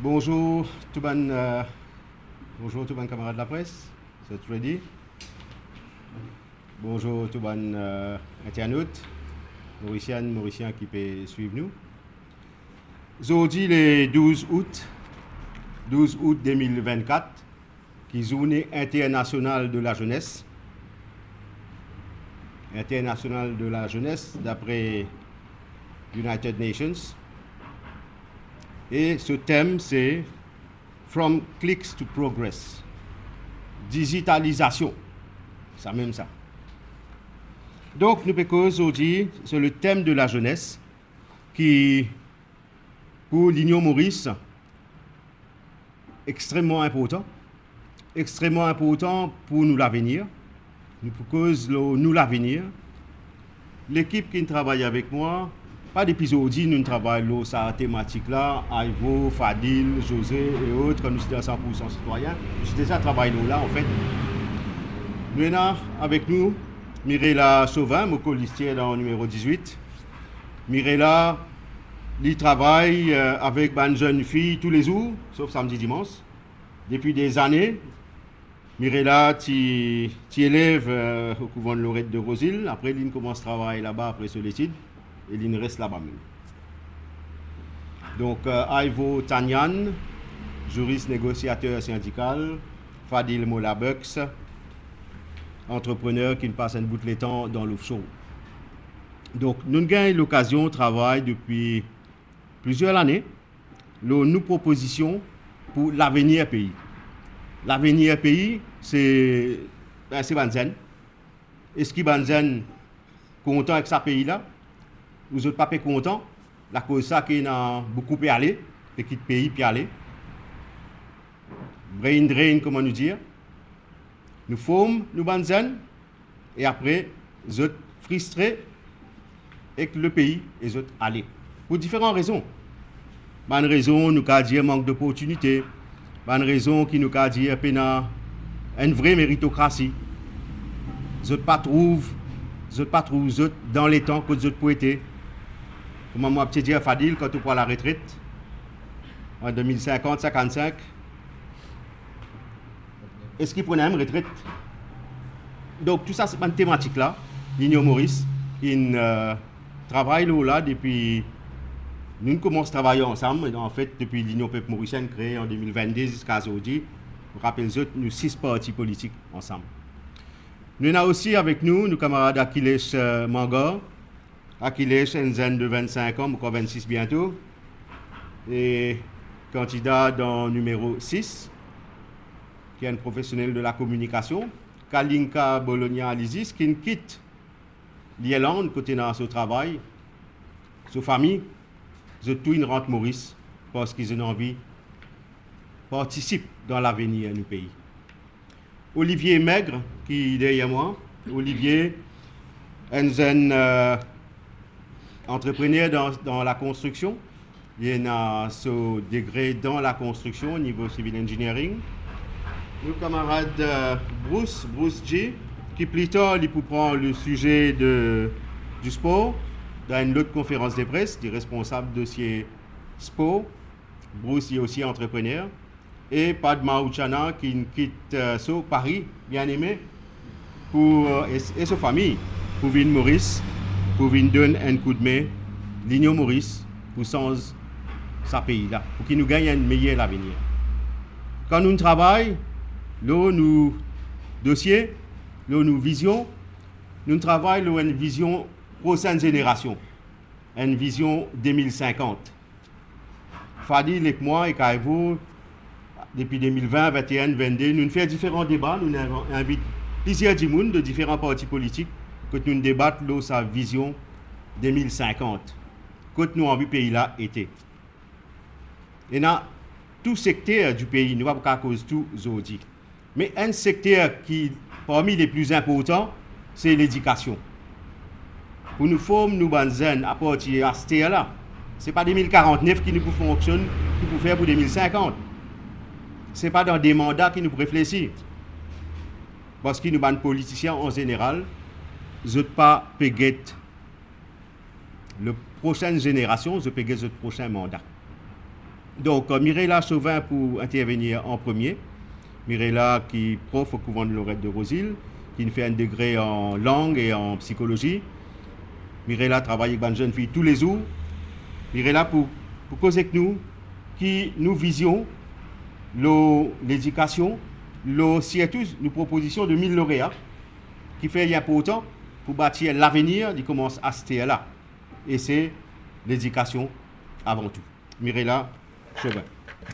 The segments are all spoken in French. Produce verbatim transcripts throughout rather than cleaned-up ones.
Bonjour tout ban, euh, bonjour tout ban camarades de la presse, c'est ready. Bonjour tout ban euh, internautes, Mauriciennes, Mauriciens qui peuvent suivre nous. Aujourd'hui le douze août, douze août deux mille vingt-quatre, qui est journée internationale de la jeunesse. Internationale de la jeunesse d'après United Nations. Et ce thème, c'est From Clicks to Progress. Digitalisation. C'est même ça. Donc, nous pouvons aujourd'hui, c'est le thème de la jeunesse qui, pour l'Union Maurice, extrêmement important. Extrêmement important pour nous l'avenir. Nous pouvons nous l'avenir. L'équipe qui travaille avec moi, pas d'épisode, nous travaillons sur cette thématique-là, Ivo, Fadil, José et autres, comme nous sommes cent pour cent citoyens. J'ai déjà travaillé là, en fait. Nous avons avec nous Mirella Chauvin, mon colistier dans le numéro dix-huit. Mirella, il travaille avec une jeune fille tous les jours, sauf samedi dimanche, depuis des années. Mirella, tu élèves euh, au couvent de Lorette de Rosil. Après, il commence à travailler là-bas après sur l'étude. Et il reste là-bas même. Donc, euh, Ivo Tanyan, juriste négociateur syndical. Fadil Molabux, entrepreneur qui passe un bout de temps dans l'offshore. Donc, nous avons l'occasion de travailler depuis plusieurs années. Nos, nos propositions pour l'avenir pays. L'avenir pays, c'est ben, Banzen. Est-ce que Banzen content avec ce pays-là? Vous n'êtes pas content? La cause ça qui a beaucoup pu aller, petit pays pu aller. Brain drain, comment nous dire? Nous formons, nous Banzen, et après, vous êtes frustrés avec le pays et vous êtes allés. Pour différentes raisons. Bonne raison, nous avons dit manque d'opportunités. Bonne raison qui nous a dit une vraie méritocratie. Vous n'êtes pas trouvé, vous n'êtes pas trouvé dans les temps que vous êtes poété. Comme moi, petit dire Fadil, quand tu prends la retraite, en deux mille cinquante, cinquante-cinq, est-ce qu'il prenait une retraite? Donc, tout ça, c'est une thématique là, l'Union Maurice, qui euh, travaille là depuis. Nous commençons à travailler ensemble, en fait, depuis l'Union Peuple Mauricienne créée en deux mille vingt-deux jusqu'à aujourd'hui. Vous rappelez, nous six partis politiques ensemble. Nous avons aussi avec nous nos camarades Achilles euh, Mangor, Achilles, une jeune de vingt-cinq ans, encore vingt-six bientôt, et candidat dans numéro six, qui est un professionnel de la communication, Kalinka Bologna-Alizis, qui quitte l'Irlande, côté dans son travail, sa famille. Je tout une rentre Maurice parce qu'ils ont envie de participer dans l'avenir du pays. Olivier Maigre, qui est derrière moi. Olivier, un jeune euh, entrepreneur dans, dans la construction. Il a ce degré dans la construction au niveau civil engineering. Nos camarades euh, Bruce, Bruce G, qui plus tard il peut prendre le sujet de, du sport. Dans une autre conférence de presse, du responsable dossier sport. Bruce est aussi entrepreneur. Et Padma Uchana qui quitte euh, so, Paris, bien aimé, pour, euh, et, et sa famille, pour venir Maurice, pour venir donner un coup de main, l'Union Maurice, pour sans sa pays là, pour qu'il nous gagne un meilleur avenir. Quand nous travaillons, là, nous dossiers, là, nous visions, nous travaillons une vision prochaine génération, une vision deux mille cinquante. Fadil et moi et Kaivo, depuis deux mille vingt, vingt et un, vingt-deux, nous faisons différents débats, nous invitons plusieurs gens de différents partis politiques que nous débattons sur sa vision deux mille cinquante, que nous envie pays là était. Et dans tout secteur du pays, nous ne pas à cause de tout aujourd'hui. Mais un secteur qui, parmi les plus importants, c'est l'éducation. Pour nous former, nous banzen à partir de ce là. Ce n'est pas deux mille quarante-neuf qui nous fonctionne, qui peut faire pour deux mille cinquante. Ce n'est pas dans des mandats qui nous réfléchissent. Parce que nous, les politiciens en général, ne sont pas payés la prochaine génération, je payés le prochain mandat. Donc, euh, Mirella Chauvin pour intervenir en premier. Mirella qui est prof au couvent de Lorette de Rosil, qui fait un degré en langue et en psychologie. Mirella travaille avec une jeune fille tous les jours. Mirella pour, pour causer avec nous, qui nous visions l'éducation, surtout nos propositions de mille lauréats, qui fait important pour bâtir l'avenir, qui commence à se faire là. Et c'est l'éducation avant tout. Mirella Chauvin.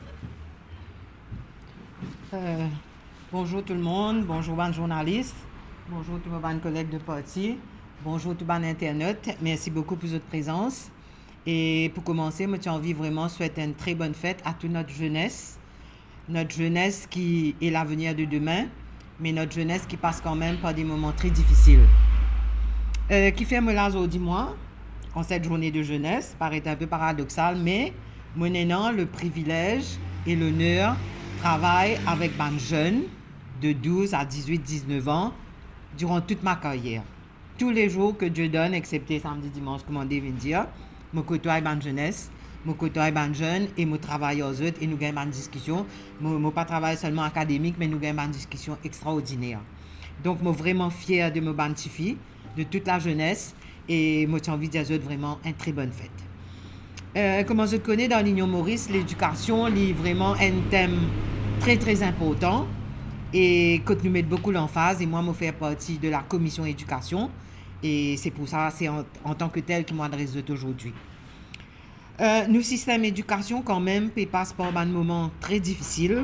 Euh, bonjour tout le monde, bonjour les journalistes, bonjour tous mes collègues de parti, bonjour tout les internautes, merci beaucoup pour votre présence. Et pour commencer, moi j'ai envie vraiment de souhaiter une très bonne fête à toute notre jeunesse, notre jeunesse qui est l'avenir de demain, mais notre jeunesse qui passe quand même par des moments très difficiles. Euh, qui fait me là aujourd'hui moi, en cette journée de jeunesse, paraît un peu paradoxal, mais moi ayant le privilège et l'honneur travaille avec des jeunes de douze à dix-huit dix-neuf ans durant toute ma carrière. Tous les jours que Dieu donne, excepté samedi, dimanche, comme on dit dire, je côtoie les jeunesse, je côtoie les jeunes et je travaille aux autres et nous gagnons une discussion. Je ne pas travailler seulement académique, mais nous gagnons une discussion extraordinaire. Donc, je suis vraiment fier de me identifier, de toute la jeunesse et je suis envie de dire vraiment une très bonne fête. Euh, comme je connais dans l'Union Maurice, l'éducation est vraiment un thème très très important et que nous mettons beaucoup l'emphase et moi je fais partie de la commission éducation et c'est pour ça c'est en, en tant que tel que je m'adresse aujourd'hui. Euh, nos systèmes d'éducation quand même passent par un moment très difficile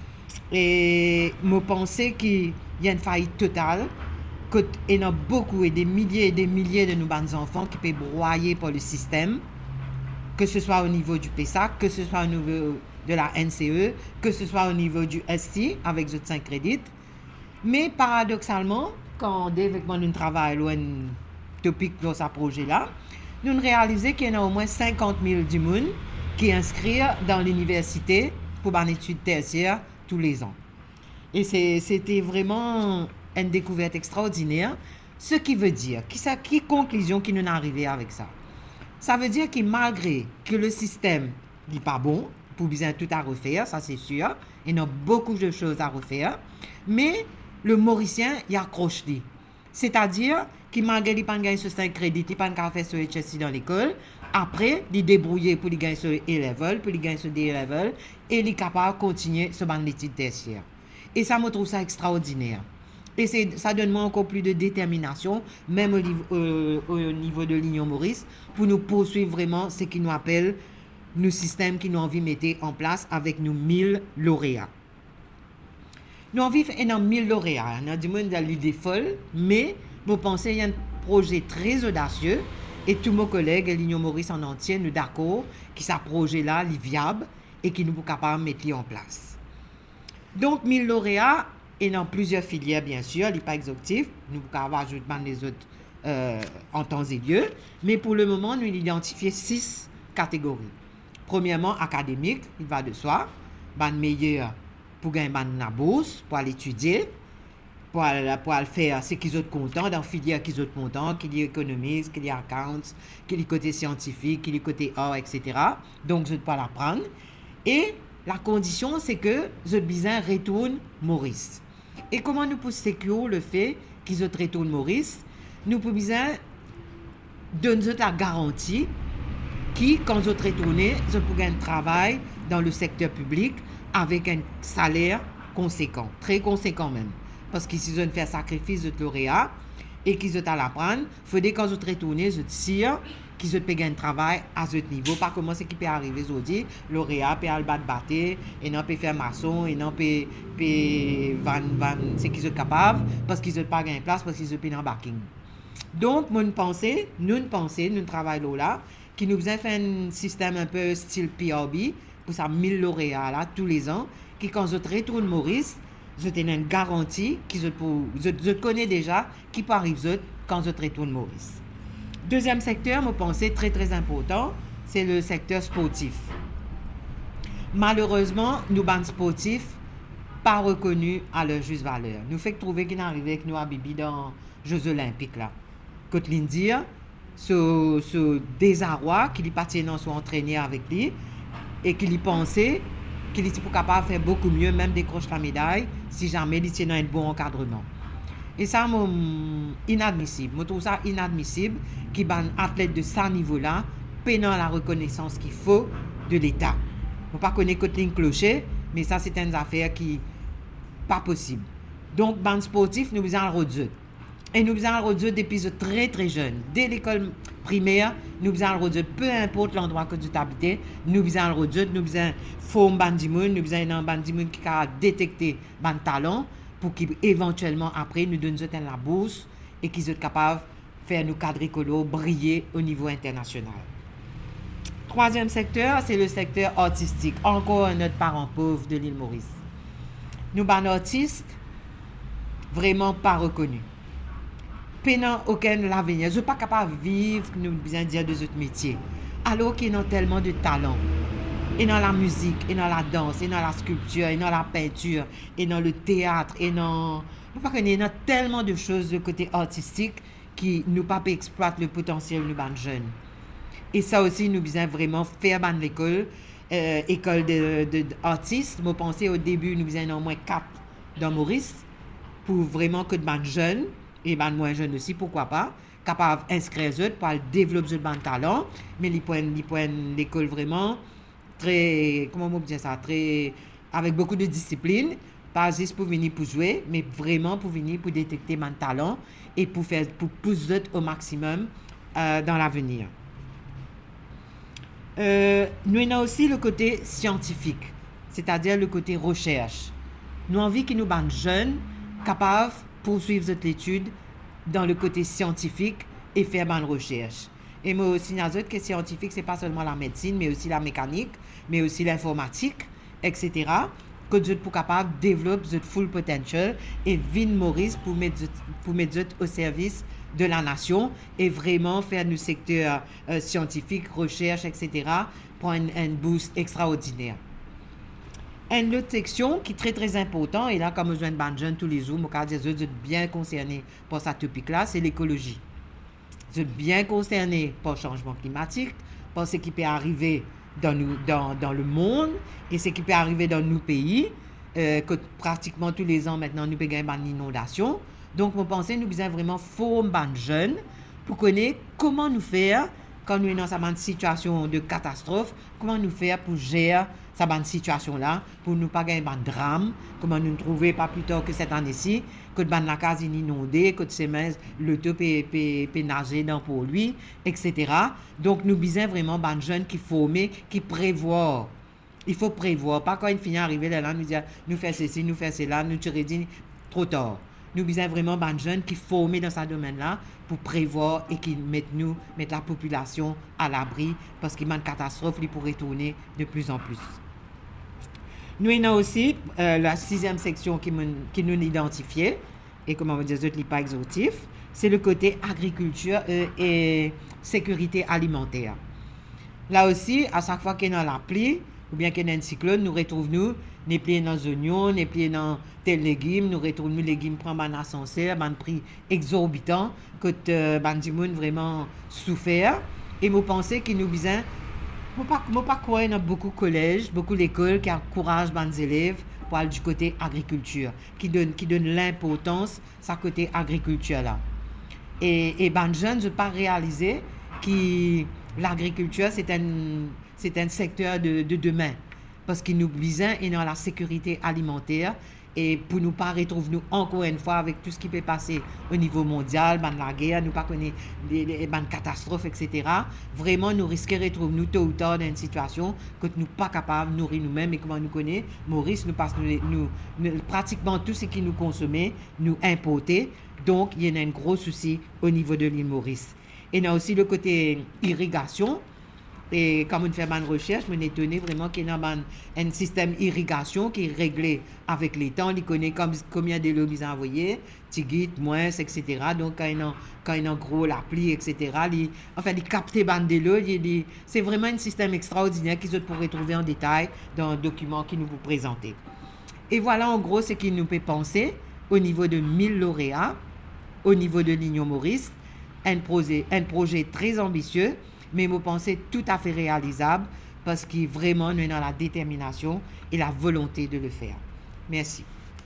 et je pense qu'il y a une faillite totale, qu'il y a beaucoup et des milliers et des milliers de nos enfants qui peuvent broyer par le système, que ce soit au niveau du P E S A C, que ce soit au niveau de la N C E, que ce soit au niveau du S T avec les cinq crédits. Mais paradoxalement, quand David et nous travaillons sur un topic dans ce projet-là, nous réalisons qu'il y a au moins cinquante mille du monde qui inscrivent dans l'université pour une étude tertiaire tous les ans. Et c'était vraiment une découverte extraordinaire, ce qui veut dire, qui, ça, qui conclusion qui nous est arrivée avec ça? Ça veut dire que malgré que le système n'est pas bon, pour bien tout à refaire, ça c'est sûr, il y a beaucoup de choses à refaire, mais le Mauricien y accroche. C'est-à-dire qu'il malgré qu'il n'a pas gagné ce cinq crédits, il n'a pas fait ce H S C dans l'école, après, il débrouiller pour gagner ce A-level, pour gagner ce D-level, et il est capable de continuer ce ban d'études tertiaires. Et ça me trouve ça extraordinaire. Et ça donne moi encore plus de détermination, même au niveau, euh, au niveau de l'Union Maurice, pour nous poursuivre vraiment ce qui nous appelle nos systèmes qui nous envie de mettre en place avec nos mille lauréats. Nous envie de faire mille lauréats. On a du monde dans l'idée folle, mais nous pensons qu'il y a un projet très audacieux et tous mes collègues de l'Union Maurice en entier nous d'accord que ce projet-là est viable et que nous sommes capables de mettre en place. Donc, mille lauréats, et dans plusieurs filières, bien sûr, il n'est pas exhaustif. Nous pouvons ajouter les autres euh, en temps et lieu. Mais pour le moment, nous identifions six catégories. Premièrement, académique, il va de soi. Ban meilleur pour gagner la bourse, pour aller étudier, pour aller, pour aller faire ce qu'ils sont contents, dans la filière qu'ils sont contents, qu'il y ait économiste, qu'il y ait accounts, qu'il y ait côté scientifique, qu'il y ait côté art, et cetera. Donc, je ne peux pas l'apprendre. Et la condition, c'est que je besoin retourne Maurice. Et comment nous pouvons sécuriser le fait qu'ils retournent Maurice? Nous pouvons besoin donner la garantie qui, quand ils retournent, ils pourront gagner un travail dans le secteur public avec un salaire conséquent, très conséquent même. Parce qu'ils ont fait sacrifice de lauréat et qu'ils ont à l'apprendre, il faut que quand ils retournent, ils tirent qu'ils ont gagner un travail à ce niveau. Pas comment c'est qui peut arriver aujourd'hui, lauréat peut aller battre battre, et non peut faire maçon, et non peut van van c'est qu'ils sont capables parce qu'ils n'ont pas gagné place parce qu'ils ont payé en backing. Donc mon pensée, nous pensons, nous travaillons là, qui nous a fait un système un peu style P R B pour ça mille lauréats là tous les ans, qui quand je retourne Maurice, je tenais une garantie qui je, je, je connais déjà qui peut arriver quand je retourne Maurice. Deuxième secteur, je pense très très important, c'est le secteur sportif. Malheureusement, nous bandes sportifs pas reconnus à leur juste valeur. Nous fait trouver qu'ils arrivent avec nous à Bibi dans les Jeux Olympiques là. Côte-Lin dire, ce, ce désarroi qu'il y partit dans son entraîné avec lui, et qu'il y pensait qu'il était capable de faire beaucoup mieux, même décrocher la médaille, si jamais il était dans un bon encadrement. Et ça, c'est inadmissible. Je trouve ça inadmissible qu'un athlète de ce niveau-là peinant la reconnaissance qu'il faut de l'État. Je ne pas connaître côté clocher, mais ça, c'est une affaire qui n'est pas possible. Donc, ban sportif, nous faisons le rôle. Et nous faisons le rôle depuis très très jeune. Dès l'école primaire, nous faisons le rôle. Peu importe l'endroit que tu habites, nous faisons le rôle. Nous faisons forme bandimoun, nous faisons un bandimoun qui a détecté ban talent pour qu'éventuellement après nous donne la bourse et qu'ils soient capables de faire nos cadres écolos briller au niveau international. Troisième secteur, c'est le secteur artistique. Encore un autre parent pauvre de l'île Maurice. Nous, ban artistes, vraiment pas reconnus. Pénant aucun l'avenir. Je ne suis pas capable de vivre, nous bien dire, de autres métiers. Alors qu'ils ont tellement de talent. Et dans la musique, et dans la danse, et dans la sculpture, et dans la peinture, et dans le théâtre, et dans... Nous pas connaître, dans tellement de choses de côté artistique qui nous pas exploitent le potentiel de nos jeunes. Et ça aussi, nous besoin vraiment faire ban l'école, euh, école de, de, d'artistes. Moi, pensez au début, nous besoin au moins quatre dans Maurice pour vraiment que de ban jeunes, et ban moins jeunes aussi, pourquoi pas, capables d'inscrire eux pour développer ban talent, mais ils prennent l'école vraiment très, comment on dit ça, très, avec beaucoup de discipline, pas juste pour venir pour jouer, mais vraiment pour venir pour détecter mon talent et pour faire, pour pousser au maximum euh, dans l'avenir. Euh, nous avons aussi le côté scientifique, c'est-à-dire le côté recherche. Nous avons envie que nous soyons jeunes, capables de poursuivre cette étude dans le côté scientifique et faire une recherche. Et moi aussi, je que scientifique, ce n'est pas seulement la médecine, mais aussi la mécanique, mais aussi l'informatique, et cetera. Que vous êtes capable de développer votre full potential et venir Maurice pour mettre, pour mettre au service de la nation et vraiment faire du secteur euh, scientifique, recherche, et cetera pour un, un boost extraordinaire. Une autre section qui est très très important, et là, comme je viens de ban jeunes tous les jours, je dis que vous êtes bien concernés par cette topic-là, c'est l'écologie. Vous êtes bien concernés par le changement climatique, par ce qui peut arriver dans, nous, dans, dans le monde et ce qui peut arriver dans nos pays, euh, que pratiquement tous les ans maintenant, nous pouvons avoir une inondation. Donc, je pense que nous devons vraiment former les jeunes pour connaître comment nous faire quand nous sommes dans une situation de catastrophe, comment nous faire pour gérer cette situation-là, pour ne pas gagner un drame, comment nous trouver pas plus tard que cette année-ci, que la case est inondée, que le taux peut nager dans pour lui, et cetera. Donc, nous besoin vraiment des jeunes qui forment, qui prévoient. Il faut prévoir, pas quand une fille arrive là, nous dire, nous faisons ceci, nous faisons cela, nous tirer trop tard. Nous besoin vraiment des jeunes qui forment dans ce domaine-là pour prévoir et qui mettent nous, mettent la population à l'abri parce qu'il y a une catastrophe qui pourrait tourner de plus en plus. Nous avons aussi euh, la sixième section qui, qui nous identifiée, et comment on va dire, ce n'est pas exhaustif, c'est le côté agriculture euh, et sécurité alimentaire. Là aussi, à chaque fois qu'il y a la pluie, ou bien qu'il y a un cyclone, nous retrouvons nous, les pliés dans les oignons, les pliés dans tel légumes, nous retrouvons les légumes prennent un ascenseur, un prix exorbitant, que euh, les gens vraiment souffert. Et nous pensons qu'il nous besoin, je ne sais pas quoi, il y a beaucoup de collèges, beaucoup d'écoles qui encouragent les élèves pour aller du côté agriculture, qui donne, qui donne l'importance à ce côté agriculture là. Et les jeunes ne pas réaliser que l'agriculture, c'est un, c'est un secteur de, de demain. Parce qu'il nous besoin dans la sécurité alimentaire et pour nous pas retrouver nous encore une fois avec tout ce qui peut passer au niveau mondial, ben la guerre, nous pas connaître les, les ben catastrophes, et cetera. Vraiment, nous risquons de retrouver nous tôt ou tard dans une situation que nous pas capables de nourrir nous-mêmes et comment nous connaît. Maurice nous passe nous, nous, nous pratiquement tout ce qui nous consommait, nous importer. Donc, il y a un gros souci au niveau de l'île Maurice. Et il y a aussi le côté irrigation. Et quand on fait une recherche, on est étonné vraiment qu'il y a un, un système d'irrigation qui est réglé avec les temps. Il connaît comme, combien de l'eau ils ont envoyé, tigit, moins, et cetera. Donc, quand il y a, quand il y a gros la pluie, et cetera, il, enfin, il capte les bandes de l'eau. C'est vraiment un système extraordinaire qu'ils pourraient trouver en détail dans le document qui nous vous présentez. Et voilà en gros ce qu'il nous peut penser au niveau de mille lauréats, au niveau de l'Union Maurice, un projet, un projet très ambitieux, mais je pense tout à fait réalisable parce que vraiment, nous avons la détermination et la volonté de le faire. Merci.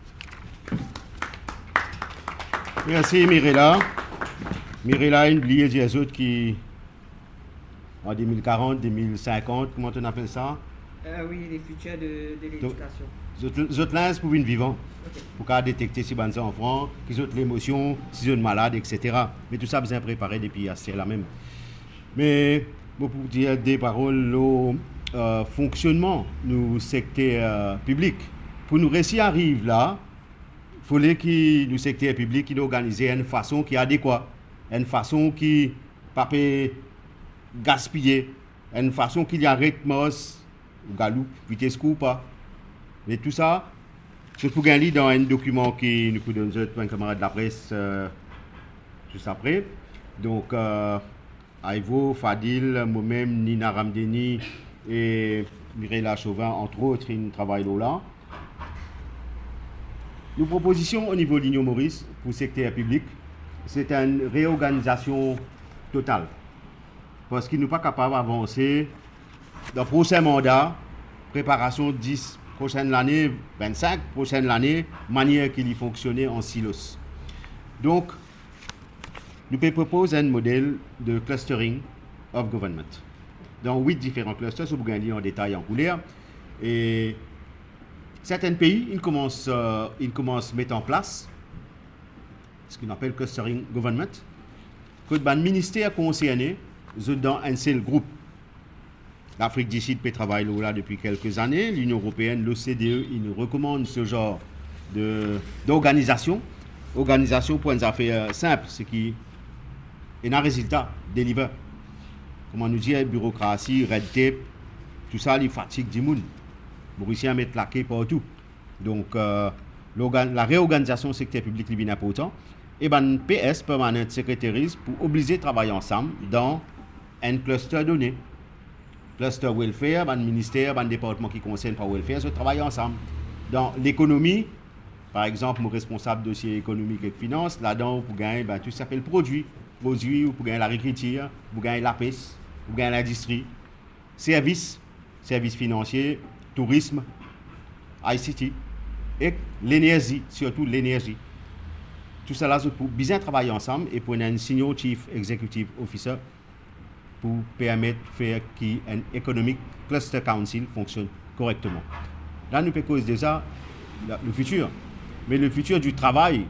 Merci Mirella. Mirella, une oubliée des autres qui, en deux mille quarante, deux mille cinquante, comment on appelle ça? Euh, oui, les futurs de, de l'éducation. Les autres là, c'est pour une vivant. Okay. Pour qu'à détecter si les enfants, qu'ils ont l'émotion, s'ils sont malades, et cetera. Mais tout ça, bien préparé depuis assez là même. Mais, pour dire des paroles au euh, fonctionnement du secteur euh, public, pour nous réussir à arriver là, il fallait que le secteur public il organise une façon qui est adéquate, une façon qui ne pas gaspiller, une façon qui arrête mos, galoupe, vitesse ou pas. Mais tout ça, c'est pour gagner dans un document qui nous donne un camarade de la presse euh, juste après. Donc, euh, Aïvo, Fadil, moi-même, Nina Ramdeni et Mirella Chauvin, entre autres, ils travaillent là. Nos propositions au niveau de l'Union Maurice pour le secteur public, c'est une réorganisation totale. Parce qu'il n'est pas capable d'avancer dans le prochain mandat, préparation dix prochaine année, vingt-cinq prochaine année, manière qu'il y fonctionne en silos. Donc, nous proposons un modèle de clustering of government dans huit différents clusters, vous pouvez lire en détail en couleur. Et certains pays, ils commencent, euh, ils commencent à mettre en place ce qu'on appelle clustering government, que le ministère concerné dans un seul groupe. L'Afrique du Sud peut travailler là depuis quelques années. L'Union européenne, l'O C D E, ils nous recommandent ce genre d'organisation. Organisation pour une affaire simple, ce qui est un résultat, deliver. Comment nous dire, bureaucratie, red tape, tout ça, les fatigue du monde. Pour réussir à mettre la quai partout. Donc, euh, la réorganisation du secteur public est bien important. Et ben, P S, Permanent Secretaries, pour obliger à travailler ensemble dans un cluster donné. Cluster welfare, un ministère, un département qui concerne par welfare, se travaillent ensemble. Dans l'économie, par exemple, mon responsable dossier économique et finance, là-dedans, pour gagner ben, tout ça s'appelle produit. Produit, pour gagner l'agriculture, pour gagner la pêche, pour gagner l'industrie. Services, services financiers, tourisme, I C T, et l'énergie, surtout l'énergie. Tout cela, c'est pour bien travailler ensemble et pour un senior chief executive officer pour permettre de faire qu'un Economic Cluster Council fonctionne correctement. Là, nous pouvons causer déjà le futur. Mais le futur du travail,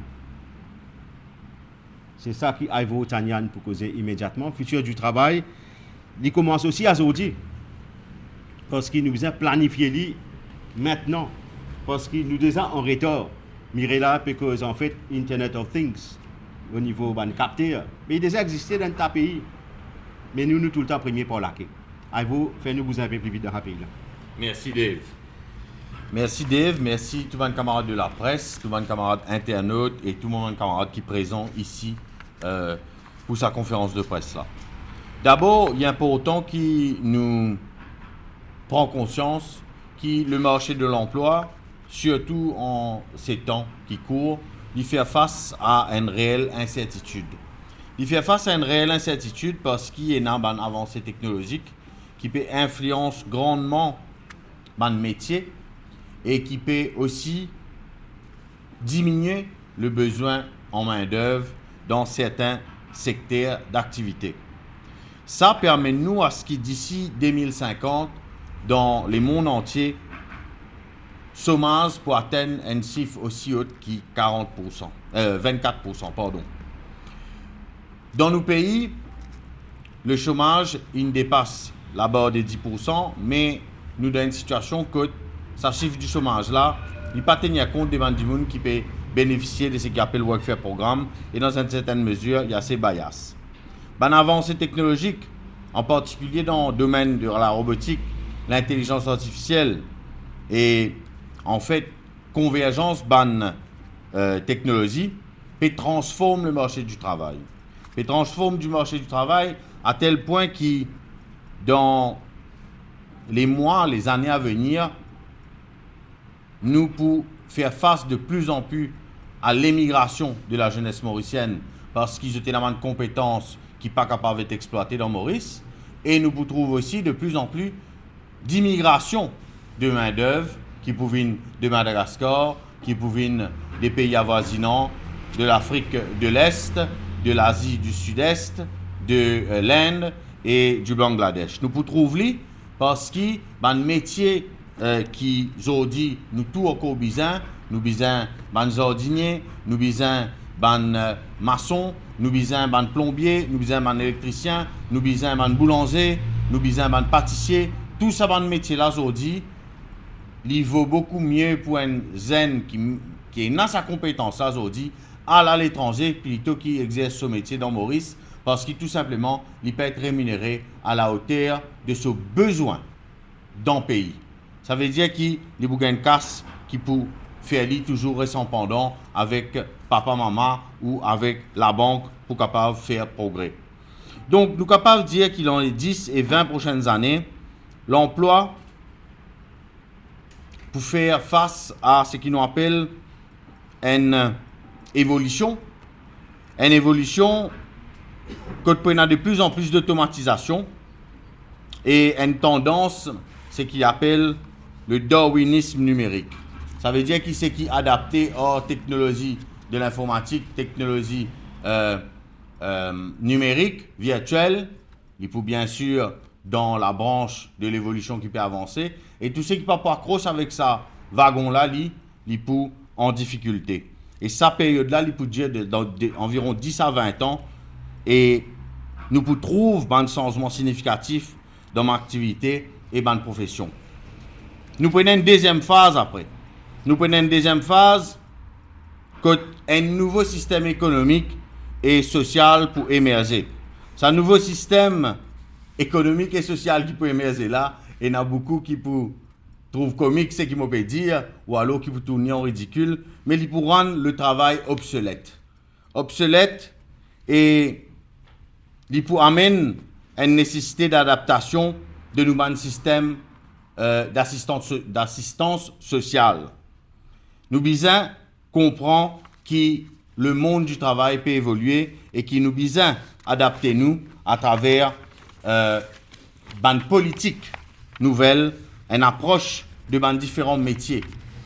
c'est ça qui arrive au Tanyan pour causer immédiatement. Le futur du travail, il commence aussi à aujourd'hui. Parce qu'il nous a planifié lui maintenant. Parce qu'il nous déjà en retard. Mirella, parce que en fait, Internet of Things, au niveau de capteur, mais il déjà existé dans ta pays. Mais nous, nous tout le temps premiers pour laquelle. Avez-vous fait nous vous un peu plus vite dans le pays là. Merci Dave. Merci Dave, merci tous mes camarades de la presse, tous mes camarades internautes et tous mes camarades qui sont présents ici euh, pour sa conférence de presse là. D'abord, il est important qu'il nous prend conscience que le marché de l'emploi, surtout en ces temps qui courent, il fait face à une réelle incertitude. Il fait face à une réelle incertitude parce qu'il y a une avancée technologique qui peut influencer grandement le métier et qui peut aussi diminuer le besoin en main-d'œuvre dans certains secteurs d'activité. Ça permet nous à ce que d'ici deux mille cinquante, dans le monde entier, chômage pour atteindre un chiffre aussi haut que quarante pour cent, euh, vingt-quatre pour cent. Pardon. Dans nos pays, le chômage il dépasse la barre des dix pour cent, mais nous dans une situation que ce chiffre du chômage là, il n'est pas tenu compte des gens qui peuvent bénéficier de ce qu'on appelle le Workfare Programme et dans une certaine mesure, il y a ces bias. Une avancée technologique, en particulier dans le domaine de la robotique, l'intelligence artificielle et en fait, convergence ban euh, technologie peut transformer le marché du travail. Peut transformer du marché du travail à tel point que dans les mois, les années à venir, nous pouvons faire face de plus en plus à l'émigration de la jeunesse mauricienne parce qu'ils ont tellement de compétences qui ne sont pas capables d'être exploitées dans Maurice. Et nous pouvons trouver aussi de plus en plus d'immigration de main-d'œuvre qui proviennent de Madagascar, qui proviennent des pays avoisinants, de l'Afrique de l'Est, de l'Asie du Sud-Est, de euh, l'Inde et du Bangladesh. Nous pouvons trouver parce que les métiers euh, qui aujourd'hui nous tout encore besoin, nous besoin ban jardinier, nous besoin ban euh, maçon, nous besoin ban plombier, nous besoin ban électricien, nous besoin ban boulanger, nous besoin ban pâtissier. Tout ça ban métier là aujourd'hui, il vaut beaucoup mieux pour un jeune qui qui n'a sa compétence là aujourd'hui à l'étranger plutôt qui exerce ce métier dans Maurice parce qu'il tout simplement il peut être rémunéré à la hauteur de ses besoins dans le pays. Ça veut dire qu'il y a une casse qui peut faire lui toujours récent pendant avec papa, maman ou avec la banque pour capable faire progrès. Donc nous sommes capables de dire qu'il en les dix et vingt prochaines années, l'emploi pour faire face à ce qu'on appelle une évolution, une évolution qu'on a de plus en plus d'automatisation et une tendance, ce qu'il appelle le darwinisme numérique. Ça veut dire qu'il s'est qui adapté aux technologies de l'informatique, technologie euh, euh, numérique, virtuelle, il faut bien sûr dans la branche de l'évolution qui peut avancer, et tout ce qui peut pas accrocher avec ça wagon-là, il peut en difficulté. Et sa période-là, il peut dire d'environ dix à vingt ans, et nous pouvons trouver un changement significatif dans mon activité et dans ma profession. Nous prenons une deuxième phase après. Nous prenons une deuxième phase que un nouveau système économique et social pour émerger. C'est un nouveau système économique et social qui peut émerger là, et il y en a beaucoup qui peuvent trouver comique ce qu'ils m'ont peut dire, ou alors qui peuvent tourner en ridicule, mais ils pourront rendre le travail obsolète. Obsolète et il peut amener une nécessité d'adaptation de nouveaux systèmes euh, d'assistance, d'assistance sociale. Nous besoin comprendre que le monde du travail peut évoluer et qu'il nous besoin adapter nous à travers euh, une politique nouvelle, une approche de ben différents métiers,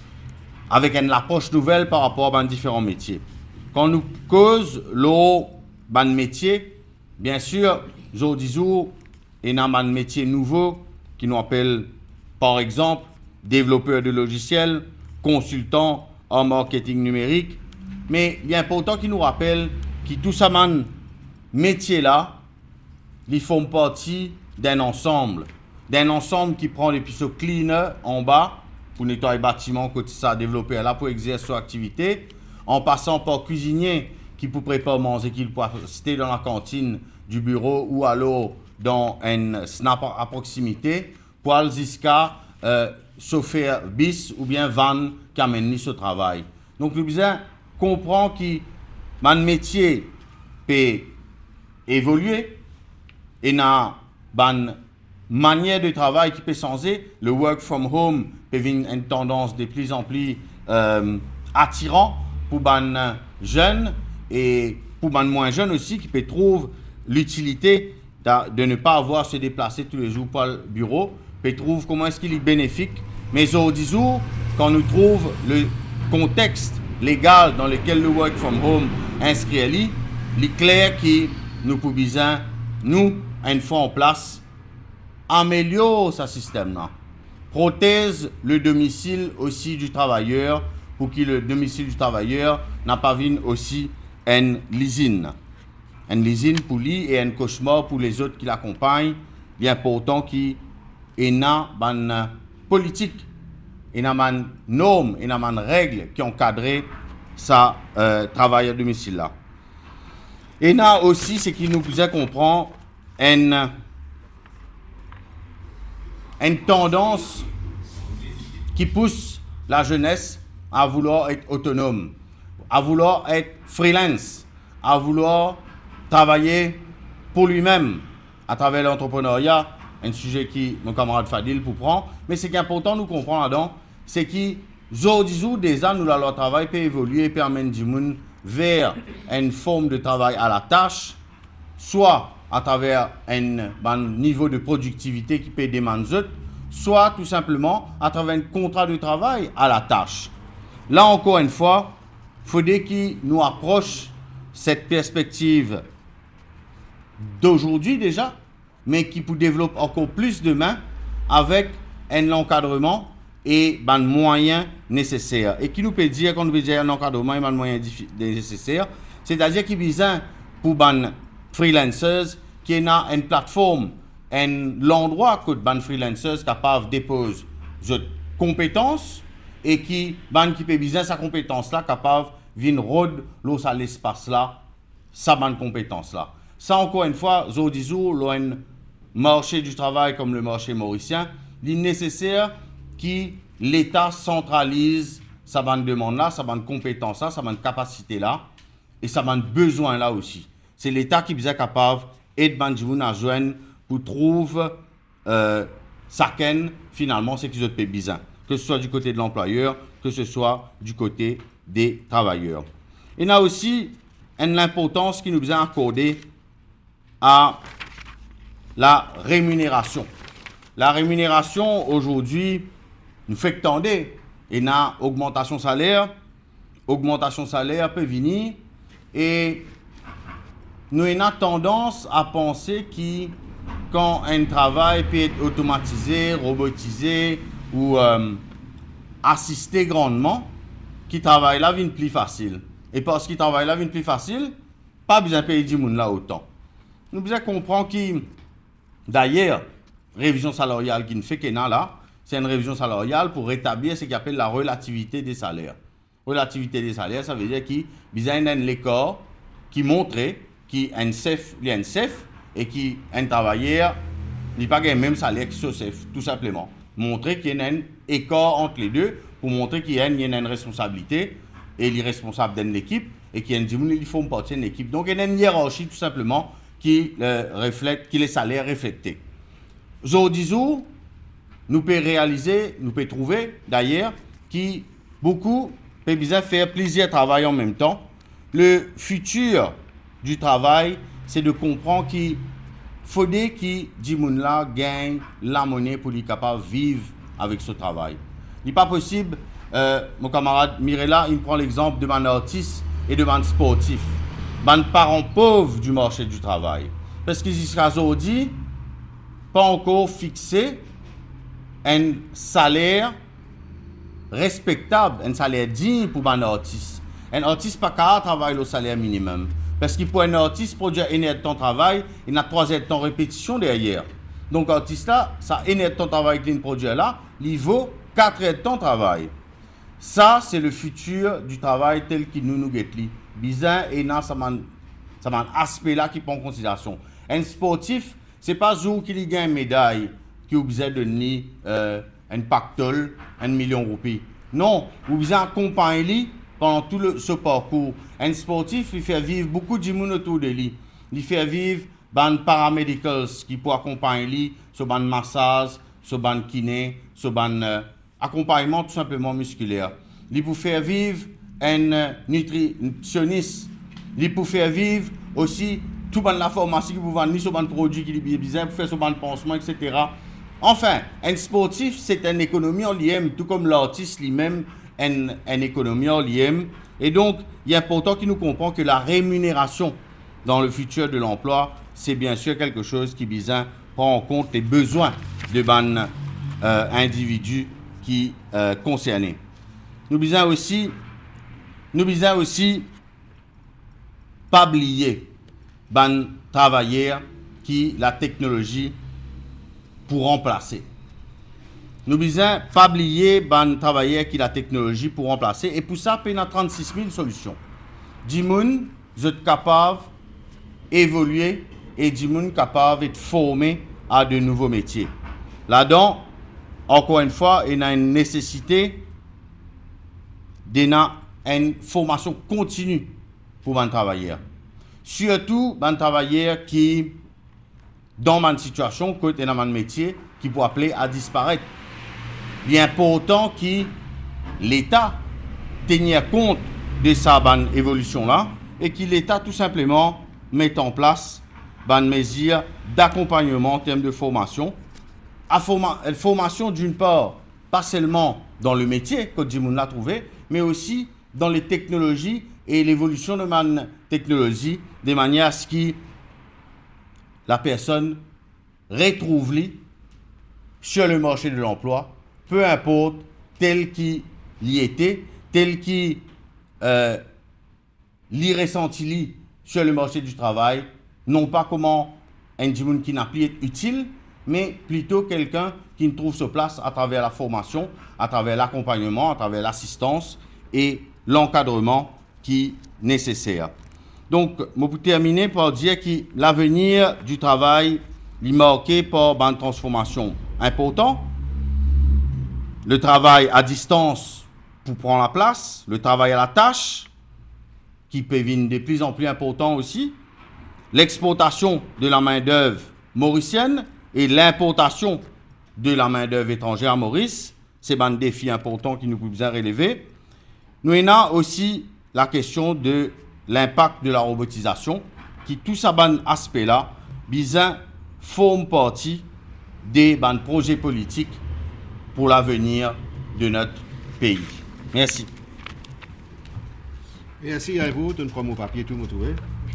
avec une approche nouvelle par rapport à ben différents métiers. Quand nous cause le ben métier, bien sûr, aujourd'hui, il y a un métier nouveau qui nous appelle, par exemple, développeur de logiciels, consultant en marketing numérique, mais il est important qu'il nous rappelle que tout ça, man, métier-là, ils font partie d'un ensemble, d'un ensemble qui prend les pistes cleaner en bas pour nettoyer le bâtiment, côté ça développer là pour exercer son activité, en passant par cuisinier qui peut préparer manger, qui peut rester dans la cantine du bureau ou alors dans un snap à proximité, pour aller jusqu'à euh, chauffeur bis ou bien van qui amène ce travail. Donc nous devons comprendre que mon métier peut évoluer et na une manière de travail qui peut changer. Le work from home peut venir une tendance de plus en plus euh, attirant pour les jeunes et pour les moins jeunes aussi qui peut trouver l'utilité de, de ne pas avoir à se déplacer tous les jours pour le bureau, peut trouver comment est-ce qu'il est bénéfique. Mais aujourd'hui, quand nous trouvons le contexte légal dans lequel le work from home inscrit, il est clair que nous pouvons, nous, une fois en place, améliorer ce système-là. Prothèse le domicile aussi du travailleur pour que le domicile du travailleur n'a pas vu aussi une lésine. Une lésine pour lui et un cauchemar pour les autres qui l'accompagnent. Il est important qu'il y ait une politique, il y ait une norme, il y ait une règle qui encadre sa euh, travail à domicile-là. Et il y a aussi ce qui nous faisait comprendre une, une tendance qui pousse la jeunesse à vouloir être autonome, à vouloir être freelance, à vouloir travailler pour lui-même à travers l'entrepreneuriat, un sujet qui mon camarade Fadil pour prendre. Mais ce qui est important de nous comprendre là-dedans, c'est qu'aujourd'hui, déjà, nous, leur travail peut évoluer et permettre du monde vers une forme de travail à la tâche, soit à travers un, un niveau de productivité qui peut demander, soit tout simplement à travers un contrat de travail à la tâche. Là encore une fois, il faudrait qu'il nous approche cette perspective d'aujourd'hui déjà, mais qui peut développer encore plus demain avec un encadrement et ben, moyens nécessaires. Et qui nous peut dire, quand nous peut dire un encadrement et un moyen nécessaire, c'est-à-dire qu'il besoin pour les freelancers qui est une plateforme, un endroit que les freelancers capables de déposer des compétences et qui ben, qui peut besoin sa compétence là capable venir rôder à l'espace là sa bonne compétence là. Ça encore une fois, zo disons, le marché du travail comme le marché mauricien, il est nécessaire que l'État centralise sa bonne demande là, sa bonne compétence là, sa bonne capacité là et sa bonne besoin là aussi. C'est l'État qui est capable d'aider les à joindre pour trouver euh, sa ken finalement ce qu'ils ont besoin, que ce soit du côté de l'employeur, que ce soit du côté des travailleurs. Il y a aussi une importance qui nous est accordée à la rémunération. La rémunération aujourd'hui nous fait tendre et une augmentation salaire. Augmentation salaire peut venir et nous avons tendance à penser que quand un travail peut être automatisé, robotisé ou euh, assisté grandement, qui travaille là vient plus facile. Et parce qu'il travaille là vient plus facile, pas besoin de payer du monde là autant. Nous devons comprendre que, d'ailleurs, révision salariale qui ne fait qu'un là, c'est une révision salariale pour rétablir ce qu'on appelle la relativité des salaires. Relativité des salaires, ça veut dire qu'il y a un écart qui montre qu'il y a un chef, il y a un chef et qu'il un travailleur n'a pas le même salaire que ce chef, tout simplement. Montrer qu'il y a un écart entre les deux pour montrer qu'il y a une responsabilité et il est responsable d'une équipe et qu'il y a une il faut partir d'une équipe. Donc il y a une hiérarchie tout simplement qui euh, reflète, qui les salaires reflétés. Aujourd'hui, nous pouvons réaliser, nous pouvons trouver d'ailleurs que beaucoup peuvent faire plusieurs travail en même temps. Le futur du travail, c'est de comprendre qu'il faudrait que les gens gagnent la monnaie pour être capable de vivre avec ce travail. Il n'est pas possible, euh, mon camarade Mirella, il prend l'exemple de mon artiste et de mon sportif, mon parents pauvres du marché du travail. Parce que jusqu'à aujourd'hui, pas encore fixé un salaire respectable, un salaire digne pour un artiste. Un artiste pas qu'à travailler au salaire minimum. Parce que pour un artiste, produire une heure de temps de travail, il y a trois heures de temps de répétition derrière. Donc, l'artiste là, ça une heure de temps de travail qu'il produit là, il vaut quatre heures de temps de travail. Ça, c'est le futur du travail tel qu'il nous nous guette. Bizarre et non, ça m'a un aspect là qui prend en considération. Un sportif, c'est pas jour qu'il gagne une médaille qui a besoin de donner euh, un pactole, un million de roupies. Non, vous besoin d'accompagner pendant tout le, ce parcours. Un sportif, il fait vivre beaucoup de monde autour de lui. Il fait vivre des paramédicals qui peuvent accompagner lui sur des massage, sur des kiné, sur des euh, accompagnement tout simplement musculaire. Il peut faire vivre un nutritionniste. Il peut faire vivre aussi toute la pharmacie qui peut vendre sur des produits qui sont besoin pour faire sur des pansements, et cetera. Enfin, un sportif, c'est une économie en lien, tout comme l'artiste lui-même, une, une économie en lien. Et donc, il est important qu'il nous comprenne que la rémunération dans le futur de l'emploi, c'est bien sûr quelque chose qui besoin prend en compte les besoins de ban euh, individus qui euh, concernés. Nous besoin aussi, nous besoin aussi pas oublier ban travailleurs qui la technologie pour remplacer. Nous besoin pas oublier ban travailleurs qui la technologie pour remplacer et pour ça il y a trente-six mille solutions. dix moun vous êtes capable d'évoluer et dix moun capable d'être formé à de nouveaux métiers. Là-dedans, encore une fois, il y a une nécessité d'avoir une formation continue pour les travailleurs. Surtout les travailleurs qui, dans ma situation, côté dans mon métier, qui peut appeler à disparaître. Il est important que l'État tienne compte de cette évolution-là et que l'État tout simplement mette en place des mesures d'accompagnement en termes de formation à forma, formation d'une part, pas seulement dans le métier que Jimoun l'a trouvé, mais aussi dans les technologies et l'évolution de la technologie, de manière à ce que la personne retrouve lui sur le marché de l'emploi, peu importe tel qu'il y était, tel qu'il euh, l'y ressenti sur le marché du travail, non pas comment un Jimoun qui n'a plus été utile, mais plutôt quelqu'un qui trouve sa place à travers la formation, à travers l'accompagnement, à travers l'assistance et l'encadrement qui est nécessaire. Donc, je peux terminer par dire que l'avenir du travail est marqué par une transformation importante. Le travail à distance pour prendre la place, le travail à la tâche, qui peut devenir de plus en plus important aussi, l'exportation de la main-d'œuvre mauricienne et l'importation de la main-d'œuvre étrangère à Maurice, c'est un défi important qui nous peut bien relever. Nous avons aussi la question de l'impact de la robotisation, qui tout ça, ban aspect-là, bien forme partie des ban projets politiques pour l'avenir de notre pays. Merci. Merci à vous, tu prends mon papier, tout me trouver.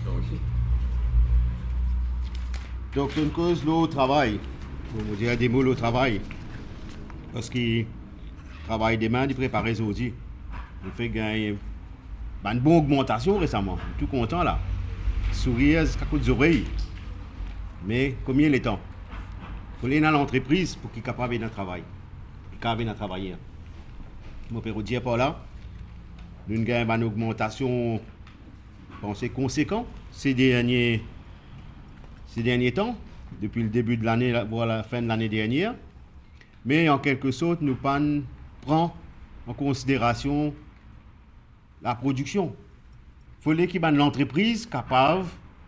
Donc, une cause, le travail. On va dire des mots, le travail. Parce qu'il travaille demain, il prépare les audits. Il fait gagner une bonne augmentation récemment. Tout content là. Sourire, ça coûte des oreilles. Mais combien de temps? Il faut aller dans l'entreprise pour qu'il soit capable de travailler. Il est capable de travailler. Je peux dire par là. Nous avons une augmentation, pensez, conséquente ces derniers, ces derniers temps, depuis le début de l'année, voire la fin de l'année dernière. Mais en quelque sorte, nous prenons en considération la production. Il faut qu'il y ait l'entreprise capable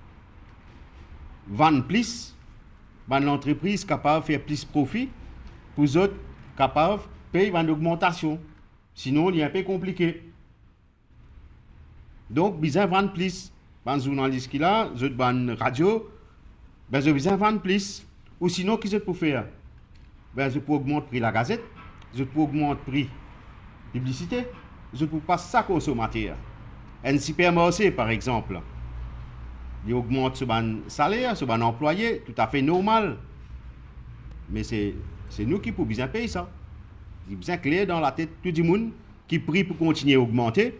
de vendre plus, l'entreprise capable de faire plus de profit, pour les autres capables de payer une augmentation. Sinon, il est un peu compliqué. Donc, besoin de vendre plus. Les journalistes qui là, les autres radio, ben, ils ont besoin de vendre plus. Ou sinon, qu'est-ce qu'ils peuvent faire? Ben, ils peuvent augmenter le prix de la gazette, ils peuvent augmenter le prix de la publicité, ils peuvent passer ça consommateur. Un supermarché, par exemple, il augmente son salaire, son employé, tout à fait normal. Mais c'est nous qui pouvons bien payer ça. Il est bien clair dans la tête de tout le monde qui prie pour continuer à augmenter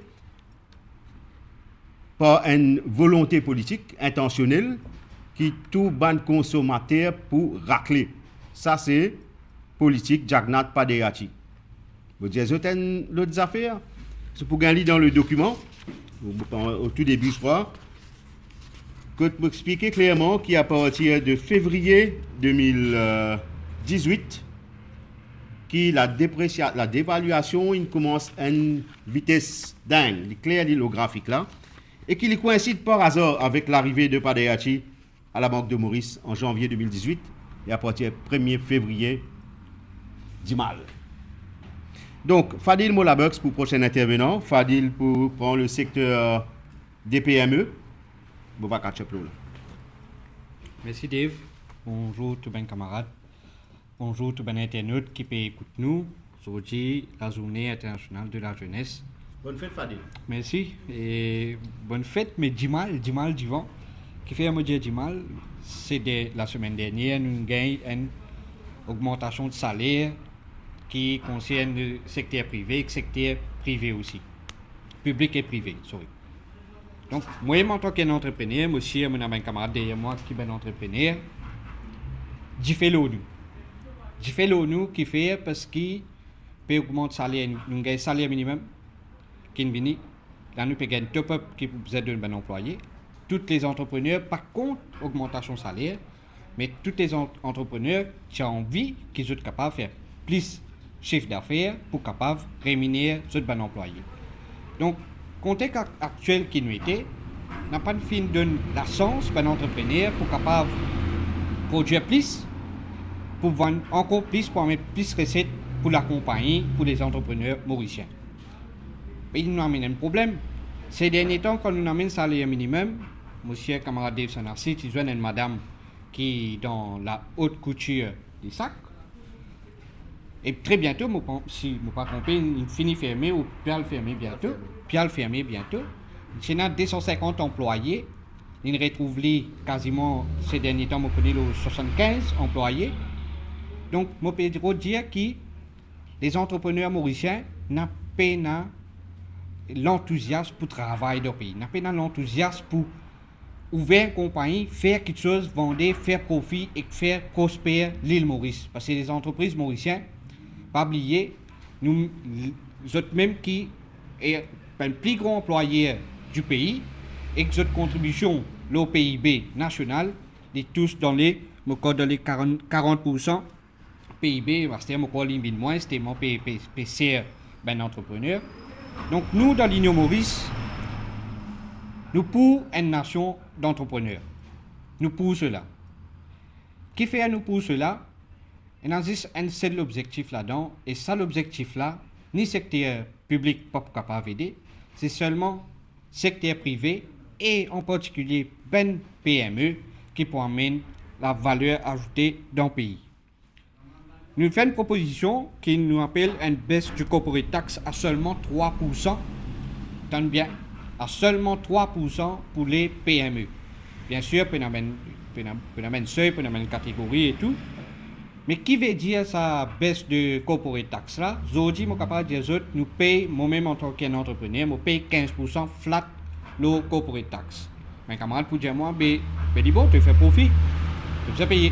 par une volonté politique intentionnelle qui tout ban consommateur pour racler. Ça, c'est politique Jagnat Padeachi. Vous dites, d'autres affaires, c'est pour gagner dans le document, au tout début, je crois, que vous expliquer clairement qu'à partir de février deux mille dix-huit, qui la, la dévaluation il commence à une vitesse dingue, clair le graphique là, et qui coïncide par hasard avec l'arrivée de Padeachi à la Banque de Maurice en janvier deux mille dix-huit et à partir du premier février, dit mal. Donc, Fadil Molabex pour prochain intervenant, Fadil pour prendre le secteur des P M E. Merci Dave. Bonjour tous mes camarades. Bonjour tous les internautes qui peuvent écouter nous. Aujourd'hui, la journée internationale de la jeunesse. Bonne fête Fadil. Merci. Et bonne fête, mais Dimal, Dimal Divan. Qui fait à me dire Dimal, c'est de la semaine dernière, nous avons gagné une augmentation de salaire qui concerne le secteur privé et le secteur privé aussi. Public et privé, sorry. Donc, moi, en tant qu'entrepreneur, moi aussi, j'ai un camarade derrière moi qui est un entrepreneur. J'ai fait l'ONU. J'ai fait l'ONU qui fait parce qu'il peut augmenter le salaire, nous avons un salaire minimum qui est venu. Là, nous avons un top-up qui peut être un employé. Tous les entrepreneurs, par contre, augmentation de salaire, mais tous les entrepreneurs qui ont envie qu'ils soient capables de faire plus de chiffre d'affaires pour capables de rémunérer ceux de employés. Donc, le contexte actuel qui nous était, n'a pas de fin de la chance pour un entrepreneur pour capable de produire plus, pour vendre encore plus, pour mettre plus de recettes pour la compagnie, pour les entrepreneurs mauriciens. Mais il nous amène un problème. Ces derniers temps, quand nous amène le salaire minimum, monsieur camarade Dave Sanarcy, il y a une madame qui est dans la haute couture des sacs, Et très bientôt, moi, si je ne me pas trompé, il finit fermé ou puis le fermer bientôt. Puis le fermer bientôt. Chez nous, deux cent cinquante employés. Il retrouve les quasiment ces derniers temps, je connais les soixante-quinze employés. Donc, je peux dire que les entrepreneurs mauriciens n'ont pas l'enthousiasme pour travailler dans le pays. N'ont pas l'enthousiasme pour ouvrir une compagnie, faire quelque chose, vendre, faire profit et faire prospérer l'île Maurice. Parce que les entreprises mauriciennes, pas oublier, nous, nous autres même qui est le plus grand employeur du pays et que notre contribution au P I B national est tous dans les, dans les quarante pour cent P I B, c'est mon de moins, c'était mon P C R, ben entrepreneur. Donc nous, dans l'Union Maurice, nous pour une nation d'entrepreneurs. Nous pour cela. Qui fait nous pour cela? Il y a un seul objectif là-dedans, et ça l'objectif là, ni secteur public pas capable d'aider, c'est seulement secteur privé et en particulier ben P M E qui peut amener la valeur ajoutée dans le pays. Nous faisons une proposition qui nous appelle une baisse du corporate tax à seulement trois pour cent. Tenez bien, à seulement trois pour cent pour les P M E. Bien sûr, il y a une seuil, il y a une catégorie et tout. Mais qui veut dire sa baisse de corporate tax là? Aujourd'hui, je suis capable de dire que nous payons, moi-même en tant qu'entrepreneur, nous payons quinze pour cent flat le corporate tax. Mes camarades pour dire moi, ben, ben dis bon, tu fais profit, tu fais payer.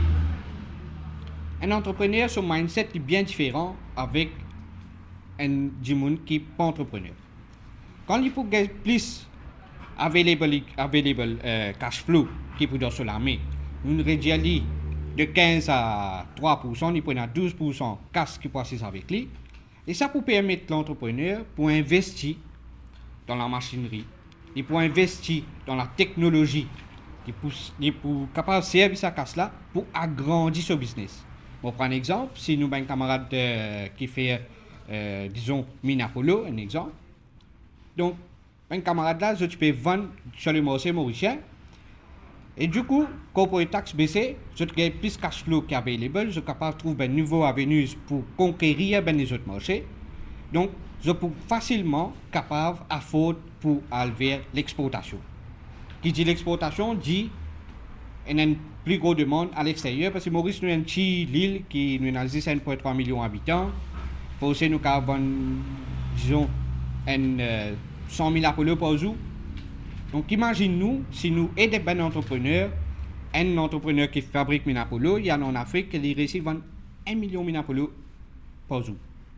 Un entrepreneur, son mindset est bien différent avec un monde qui n'est pas entrepreneur. Quand il faut gagner plus available, available euh, cash flow qui peut dans la main, nous réduisons de quinze à trois pour cent, nous prenons douze pour cent cash qui passe avec lui. Et ça pour permettre l'entrepreneur pour investir dans la machinerie, il pour investir dans la technologie, il pour, il pour capable de servir sa casse là pour agrandir son business. On prend un exemple, si nous avons un camarade euh, qui fait, euh, disons, Minapolo, un exemple. Donc, un camarade là, je peux vendre sur le marché mauricien. Et du coup, corporate tax baissé, je gagne plus cash flow qui est available, je suis capable de trouver un nouveau avenue pour conquérir ben les autres marchés. Donc, je peux facilement capable à faute pour aller l'exportation. Qui dit l'exportation dit il y a une plus grosse demande à l'extérieur parce que Maurice nous a une petite île qui nous a un virgule trois millions d'habitants. Il faut aussi nous avoir, disons, un, euh, cent mille Apollo par jour. Donc imagine-nous si nous aidons un entrepreneur, un entrepreneur qui fabrique un Apollo, il y en a en Afrique qui réussit à vendre un million d'Apollo par jour.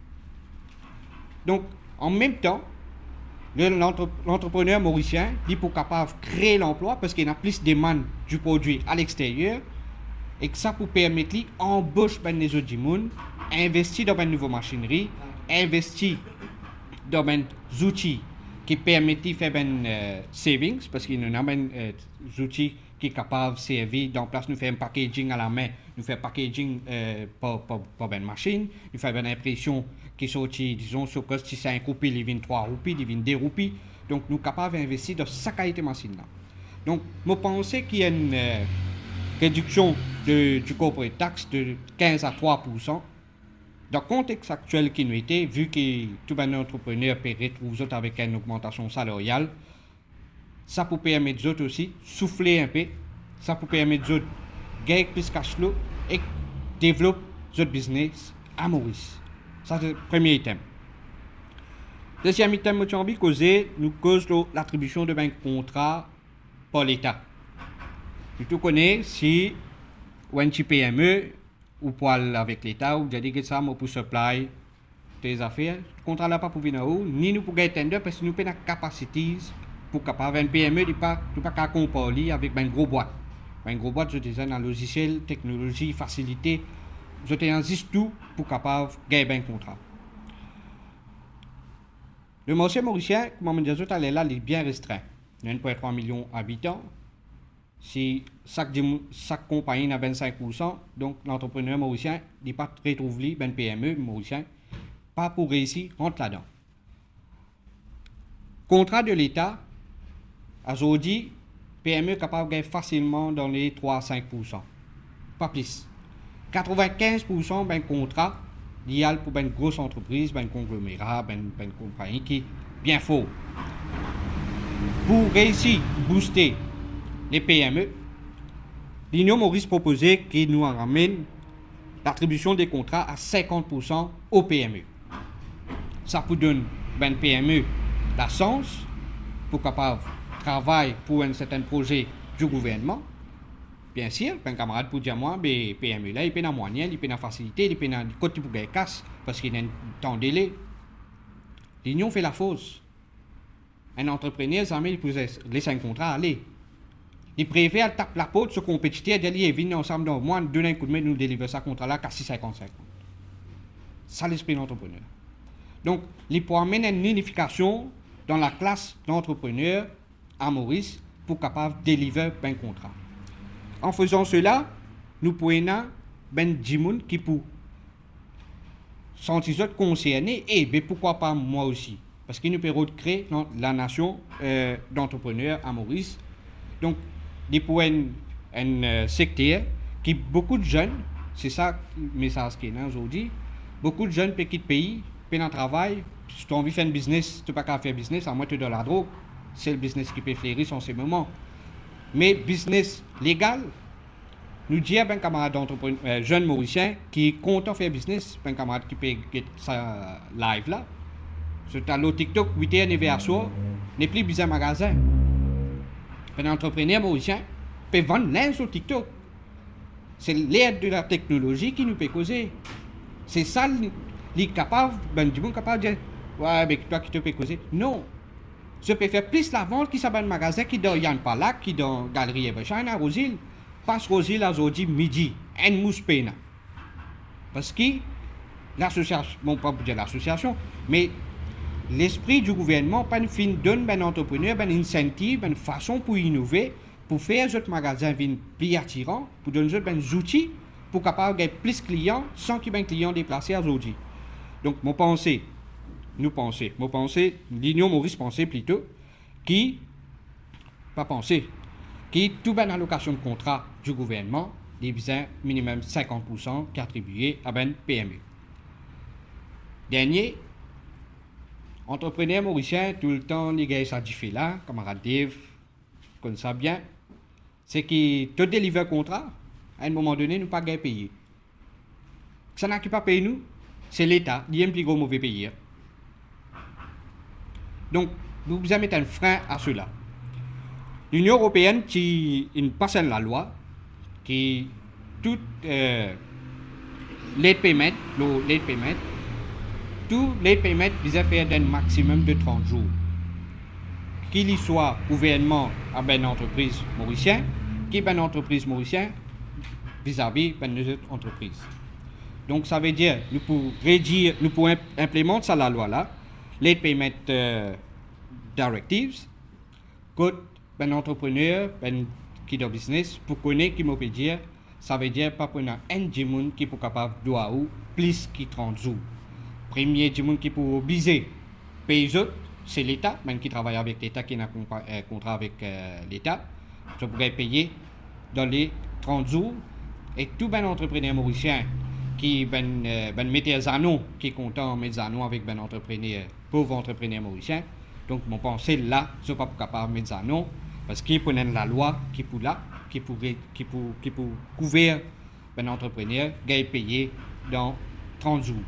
Donc en même temps, l'entrepreneur mauricien est pour capable de créer l'emploi parce qu'il y a plus de demande du produit à l'extérieur et que ça peut permettre d'embaucher les autres du monde, investir dans une nouvelle machinerie, investir dans des outils qui permettent de faire des uh, savings parce qu'il y a des uh, outils qui sont capables de servir dans place. Nous faisons un packaging à la main, nous faisons un packaging uh, par, par, par une machine, nous faisons une impression qui sortit, disons, sur coste cinq roupies, il vient trois roupies, il vient deux roupies. Donc, nous sommes capables d'investir dans cette qualité de machine-là. Donc, je pense qu'il y a une euh, réduction de, du corporate tax de quinze à trois pour cent. Dans le contexte actuel qui nous était, vu que tout un entrepreneur peut retrouver avec une augmentation salariale, ça peut permettre aux autres aussi souffler un peu, ça peut permettre aux autres gagner plus de cash flow et développer leur business à Maurice. Ça, c'est le premier item. Deuxième item, nous avons causé, nous cause l'attribution de un contrat par l'État. Nous connaissons si ou un petit P M E ou pour aller avec l'État, ou dire que ça, pour supply des affaires, le contrat là pas pour venir où, ni nous pour gagner tender parce que nous avons la capacité pour capable un P M E de pas de pas comparer avec une grosse boîte. Une grosse boîte, je disais, dans le logiciel, technologie, facilité. Je t'invite tout pour capable gagner un contrat. Le marché mauricien, comme je disais tout à l'heure, est bien restreint. Il y a un virgule trois million d'habitants. Si chaque, chaque compagnie a vingt-cinq pour cent, donc l'entrepreneur mauricien n'est pas retrouvé ben P M E mauricien, pas pour réussir, rentre là-dedans. Contrat de l'État, aujourd'hui, P M E est capable de gagner facilement dans les trois à cinq pour cent. Pas plus. quatre-vingt-quinze pour cent d'un contrat idéal pour une grosse entreprise, un conglomérat, une compagnie qui est bien fort. Pour réussir à booster les P M E, l'Union Maurice proposait qu'il nous ramène l'attribution des contrats à cinquante pour cent aux P M E. Ça peut donner ben P M E la chance pour capable travailler pour un certain projet du gouvernement. Bien sûr, un camarade pour dire moi, ben P M E là, il peut en moyen, il peut en facilité, il peut en côté pour gagner casse parce qu'il y a un temps délai. L'Union fait la fausse. Un entrepreneur, ça met il peut laisser un contrat aller. Il préfère taper la porte sur le compétiteur, il vient ensemble dans le mois, donner un coup de main, nous délivrer ce contrat-là qu'à six cinquante cinquante. Ça l'esprit d'entrepreneur. Donc, il peut amener une unification dans la classe d'entrepreneurs à Maurice pour capable de délivrer un contrat. En faisant cela, nous pouvons ben dix personnes qui pour sentir concernés et ben pourquoi pas moi aussi. Parce qu'il nous permet de créer la nation euh, d'entrepreneurs à Maurice. Donc, il pour un, un euh, secteur qui beaucoup de jeunes, c'est ça le message qu'il y a aujourd'hui, beaucoup de jeunes petits pays, peuvent travail, si tu as envie de faire un business, tu n'as pas qu'à faire business, à moins de la drogue, c'est le business qui peut fleurir en ce moment. Mais business légal, nous disons un camarade d'entrepreneur, euh, jeune mauricien qui est content de faire business, un camarade qui peut get ça live là. Sur le TikTok, huit heures neuf heures soir, n'est plus besoin de magasin. Un entrepreneur mauricien peut vendre l'un sur TikTok. C'est l'aide de la technologie qui nous peut causer. C'est ça, il est capable, ben, du monde capable de dire, ouais, mais toi qui te peux causer. Non. Je peux faire plus la vente qui s'appelle un magasin qui est dans Yann Palak, qui est dans Galerie Evershine à Rosil. Passe Rosil à aujourd'hui midi, un mousse pena. Parce que l'association, bon, pas pour dire l'association, mais l'esprit du gouvernement, pas une fin donne un entrepreneur, un incentive, une façon pour innover, pour faire ce magasin plus attirant, pour donner des outils pour capable gagner plus de clients sans qu'il y ait un client déplacé à aujourd'hui. Donc, mon pensée, nous pensons, mon pensée, l'Union Maurice pensait plutôt, qui, pas penser, qui tout bien allocation de contrat du gouvernement, des besoins minimum cinquante pour cent qui attribués à ben P M E. Dernier, entrepreneur mauricien, tout le temps, les gars, ça dit là, camarade Dave, connaît ça bien, c'est qu'ils te délivrent un contrat, à un moment donné, nous pas gagner payer. Ça n'a qui pas payé nous, c'est l'État, il y a un plus gros mauvais payeur. Donc, nous devons mettre un frein à cela. L'Union européenne, qui passe la loi, qui tout euh, l'aide paiement, l'aide paiement, tout l'aide paiement vise à faire un maximum de trente jours. Qu'il y soit gouvernement à une entreprise mauricienne, qui est une entreprise mauricienne vis-à-vis d'une autre entreprise. Donc ça veut dire, nous pouvons réduire, nous pouvons implémenter ça la loi là, l'aide paiement euh, directives, que un entrepreneur, un qui est business, pour connaître qui me peut dire, ça veut dire pas prendre un djimoun qui est capable de doit ou plus que trente jours. Premier djimoun qui peut obliger payer autres, c'est l'État, même qui travaille avec l'État, qui a un contrat avec euh, l'État, je pourrais payer dans les trente jours. Et tout ben entrepreneur mauricien qui ben, euh, ben mettait un anneau, qui est content de mettre un anneau avec ben entrepreneur, pauvre entrepreneur mauricien. Donc mon pensée là, je ne suis pas capable de mettre un anneau, parce qu'il y a la loi qui est là, qui pour qui pour qui pour couvrir un entrepreneur, qui est payé dans trente jours.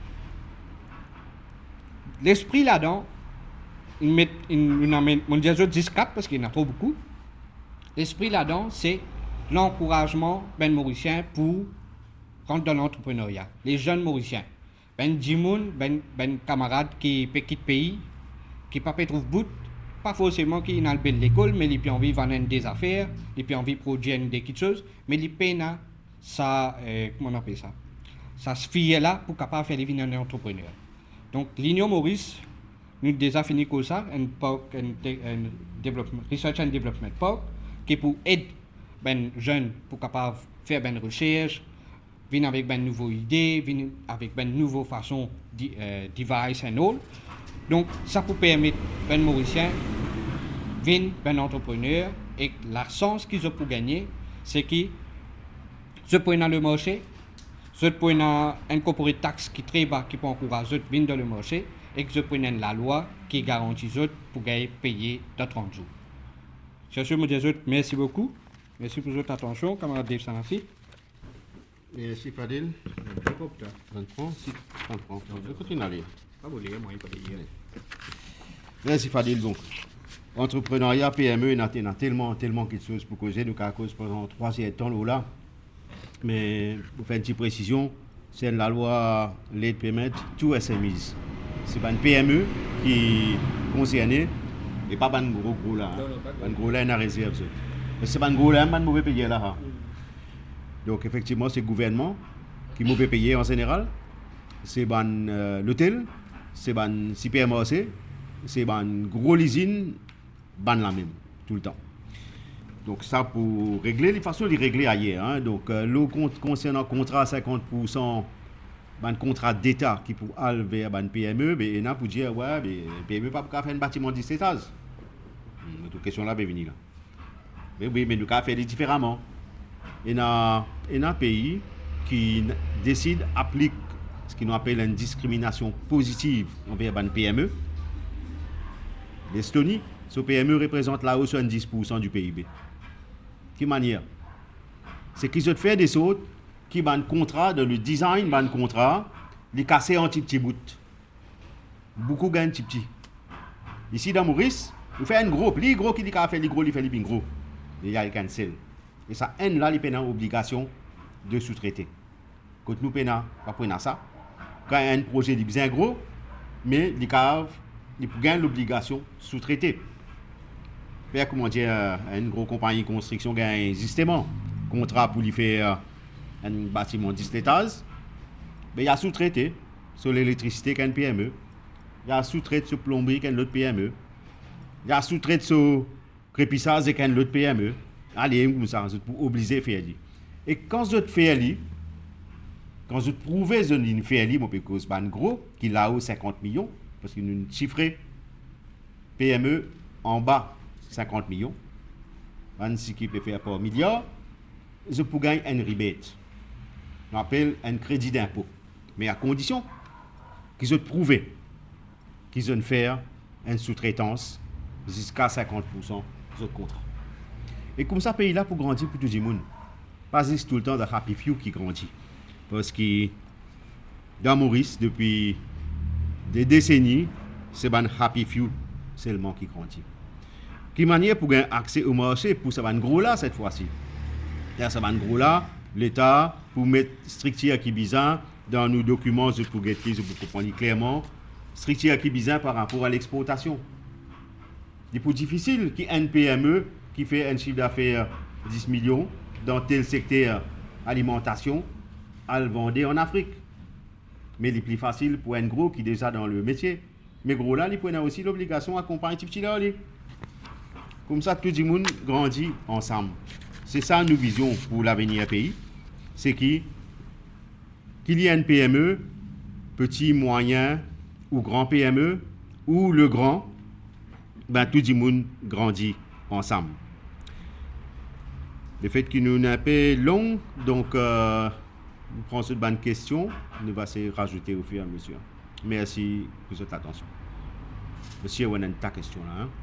L'esprit là-dedans, il met une amène, mon dieu dix quatre parce qu'il y en a trop beaucoup. L'esprit là-dedans, c'est l'encouragement ben mauricien pour rentrer dans l'entrepreneuriat. Les jeunes mauriciens, ben djimoun, ben ben camarades qui petit pays, qui pas trouve bout. Pas forcément qui n'a pas l'école, mais il peut envie de vendre des affaires, il peut envie de produire des petites choses, mais il peut ça, euh, comment on appelle ça, ça se fier là pour capable faire les vignes d'un entrepreneur. Donc l'Union Maurice, nous déjà fini comme ça, un parc, un, un développement, research and development park, qui pour aider ben jeunes pour capable faire ben recherche, venir avec ben nouvelles idées, venir avec ben nouvelles façons de euh, device and all. Donc, ça peut permettre ben mauricien venir ben entrepreneur et la chance qu'ils ont pour gagner, c'est qu'ils se prennent dans le marché, Vous prenez incorporer taxe qui est très bas, qui peut encourager de venir dans le marché, et que vous prenez la loi qui garantit pour payer dans trente jours. Sur ce, je dis merci beaucoup. Merci pour votre attention, camarade Dave Sanassi. Merci Fadil. trente francs, si, trente francs. Je continue à aller. Pas vous lire, moi, il faut lire. Merci Fadil. Donc, entrepreneuriat, P M E, il y a tellement, tellement quelque chose pour causer. Nous avons causé pendant trois ans là. Mais pour faire une petite précision, c'est la loi l'aide permet tout S M Es. C'est pas une P M E qui est concernée et pas un gros gros là. Un gros là, il y a une réserve. Mais c'est pas un gros là, pas un mauvais payé là. Donc effectivement, c'est le gouvernement qui est mauvais payé en général. C'est ban euh, l'hôtel, c'est ban supermarché, c'est ban gros usine, ban la même tout le temps. Donc ça pour régler, les façons de régler ailleurs. Hein. Donc euh, le concernant contrat cinquante pour cent, ban contrat d'État qui pour aller vers ban P M E, ben il y a pour dire ouais, ben P M E pas pour faire un bâtiment de dix étages. Toute question là, ben venir là. Mais oui, mais nous avons fait différemment. Il y a un pays qui décide, applique ce qu'on appelle une discrimination positive envers les P M E. L'Estonie, ce P M E représente là soixante-dix pour cent du P I B. Quelle manière? C'est qu'ils ont fait des choses qui ont un contrat, dans le design, un contrat, les casser en petit petit bout. Beaucoup gagnent petit petit. Ici dans Maurice, vous faites un gros, les gros qui dit qu'il fait les gros, il fait les gros. Il y a le cancel. Et ça, un là, il y a une obligation de sous-traiter. Quand nous prenons, pas prendre ça. Quand il y a un projet qui est bien gros, mais il y a l'obligation de sous-traiter. Faire comment dire, une grosse compagnie de construction gagne justement contrat pour lui faire un bâtiment dix étages. Mais il y a sous-traité sur l'électricité qu'un P M E. Il y a sous-traité sur plomberie qu'un autre P M E. Il y a sous-traité sur crépissage qu'un autre P M E. Allez, comme ça, pour obliger à faire. Et quand je fais ça, quand je trouve que je fais ça, je peux causer un gros, qui là haut cinquante millions, parce que nous chiffrons P M E en bas cinquante millions, ce qui peut faire par milliard, je peux gagner un rebate. On appelle un crédit d'impôt. Mais à condition qu'ils ont prouvé qu'ils ont fait une sous-traitance jusqu'à cinquante pour cent de contrat. Et comme ça, le pays là pour grandir pour tout le monde. Pas juste tout le temps de Happy Few qui grandit. Parce que dans Maurice, depuis des décennies, c'est un Happy Few seulement qui grandit. Qui manière pour gagner accès au marché pour ce gros là cette fois-ci. Ce gros là, l'État, pour mettre structure qui bizarre dans nos documents, je peux comprendre clairement, structure qui bizarre par rapport à l'exportation. C'est plus difficile qu'un P M E qui fait un chiffre d'affaires dix millions dans tel secteur alimentation, à le vendre en Afrique. Mais il est plus facile pour un gros qui est déjà dans le métier. Mais gros là, il a aussi l'obligation d'accompagner petit petit là. Comme ça, tout le monde grandit ensemble. C'est ça nos visions pour l'avenir du pays. C'est qu'il y ait un P M E, petit, moyen ou grand P M E, ou le grand, ben, tout le monde grandit ensemble. Le fait que nous avons un peu long, donc euh, nous prenons cette bonne question, nous allons se rajouter au fur et à mesure. Merci pour votre attention. Monsieur, on a ta question là. Hein?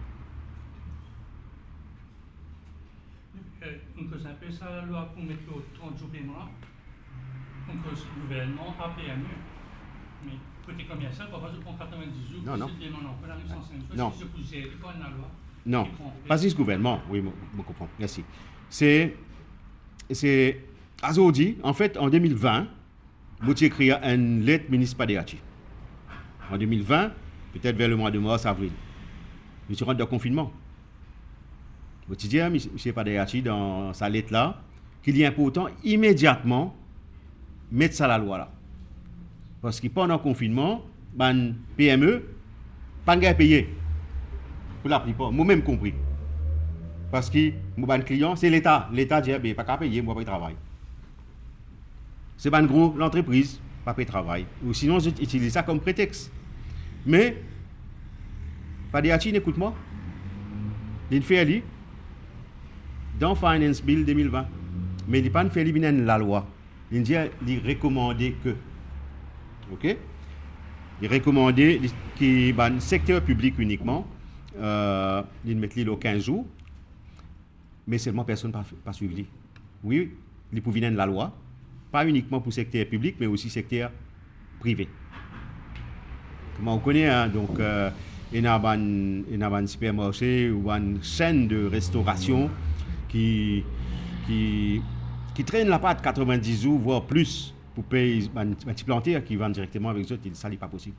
On peut s'appeler ça la loi pour mettre le trente jours paiement là. On peut le gouvernement à P M E. Mais côté combien ça, pourquoi je prends quatre-vingt-dix jours? Non, non. Non. Non, pas juste gouvernement. Oui, je comprends. Merci. C'est, c'est, aujourd'hui, en fait, en deux mille vingt, vous avez écrit une lettre ministre Padeachi. En deux mille vingt, peut-être vers le mois de mars, avril. Je suis rentré dans le confinement. Vous avez dit à M. Padeachi dans sa lettre là qu'il est important immédiatement mettre ça à la loi là. Parce que pendant le confinement, ben, P M E, pas de payer. Pour la plupart, moi-même compris. Parce que mon client, c'est l'État. L'État dit, ben, pas qu'à payer, moi, pas de travail. C'est pas gros, l'entreprise, pas de travail. Ou sinon, j'utilise ça comme prétexte. Mais, Padeachi, écoute-moi. Il fait aller dans Finance Bill deux mille vingt. Mais il n'est pas fait éliminer la loi. l'Indien, il recommandait que. OK? Il recommandait qu'il y ait un secteur public uniquement, euh, il met l'île au quinze jours, mais seulement personne n'a pas, pas suivi. Oui, il pouvait venir de la loi, pas uniquement pour le secteur public, mais aussi le secteur privé. Comment on connaît, hein? Donc, euh, il y a un supermarché ou une chaîne de restauration qui, qui, qui traîne la patte quatre-vingt-dix jours, voire plus, pour payer un petit planter qui va directement avec eux autres, ça n'est pas possible.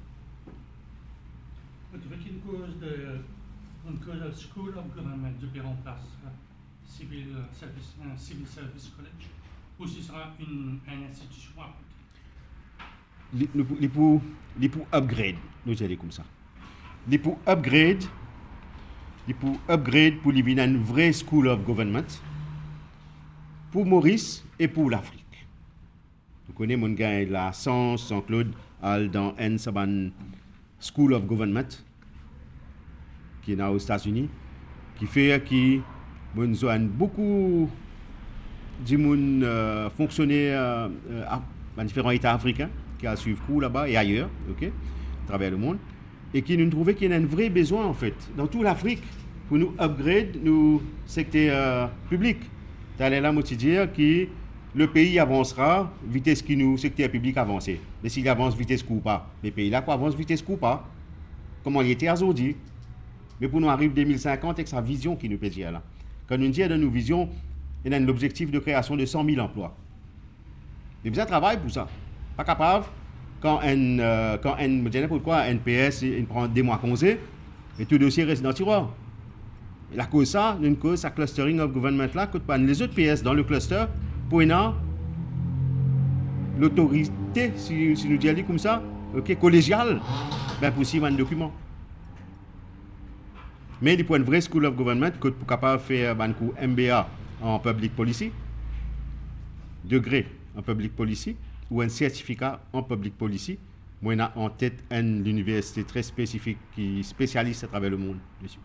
Tu veux qu'il y ait une cause de, une cause de School of Government du en place, Civil Service, un Civil Service College, ou ce sera une, une institution à côté? Les pour, les pour upgrade, nous allons comme ça. Les pour upgrade, les pour upgrade pour lui une vraie School of Government, pour Maurice et pour l'Afrique. Vous connaissez mon gars, la Sens, Jean-Claude, dans N Saban School of Government, qui est aux États-Unis, qui fait que nous avons beaucoup de monde euh, fonctionnaires euh, dans différents États africains qui a suivi cours là-bas et ailleurs, ok, à travers le monde, et qui nous trouvait qu'il y a un vrai besoin en fait dans toute l'Afrique pour nous upgrade nos secteurs euh, publics. C'est là, moi, te dire que le pays avancera vitesse qui nous secteur public avance. Mais s'il avance vitesse coup pas, les pays là quoi avance vitesse coup pas. Comment il était aujourd'hui. Mais pour nous arriver deux mille cinquante avec sa vision qui nous peut dire là. Quand nous disons dans nos visions, il y a l'objectif de création de cent mille emplois. Il y a besoin de travail pour ça. Pas capable quand un euh, quand un me dis pourquoi un N P S il prend des mois congé et tout dossier reste dans le tiroir. Et la cause ça, une cause ça clustering of government là que les autres P S dans le cluster pour une l'autorité, si, si nous disons comme ça, okay, collégiale, ben possible un document. Mais pour une vraie School of Government, que pour capable faire un coup M B A en Public Policy, degré en Public Policy, ou un certificat en Public Policy, moi on a en tête une université très spécifique qui spécialise à travers le monde dessus.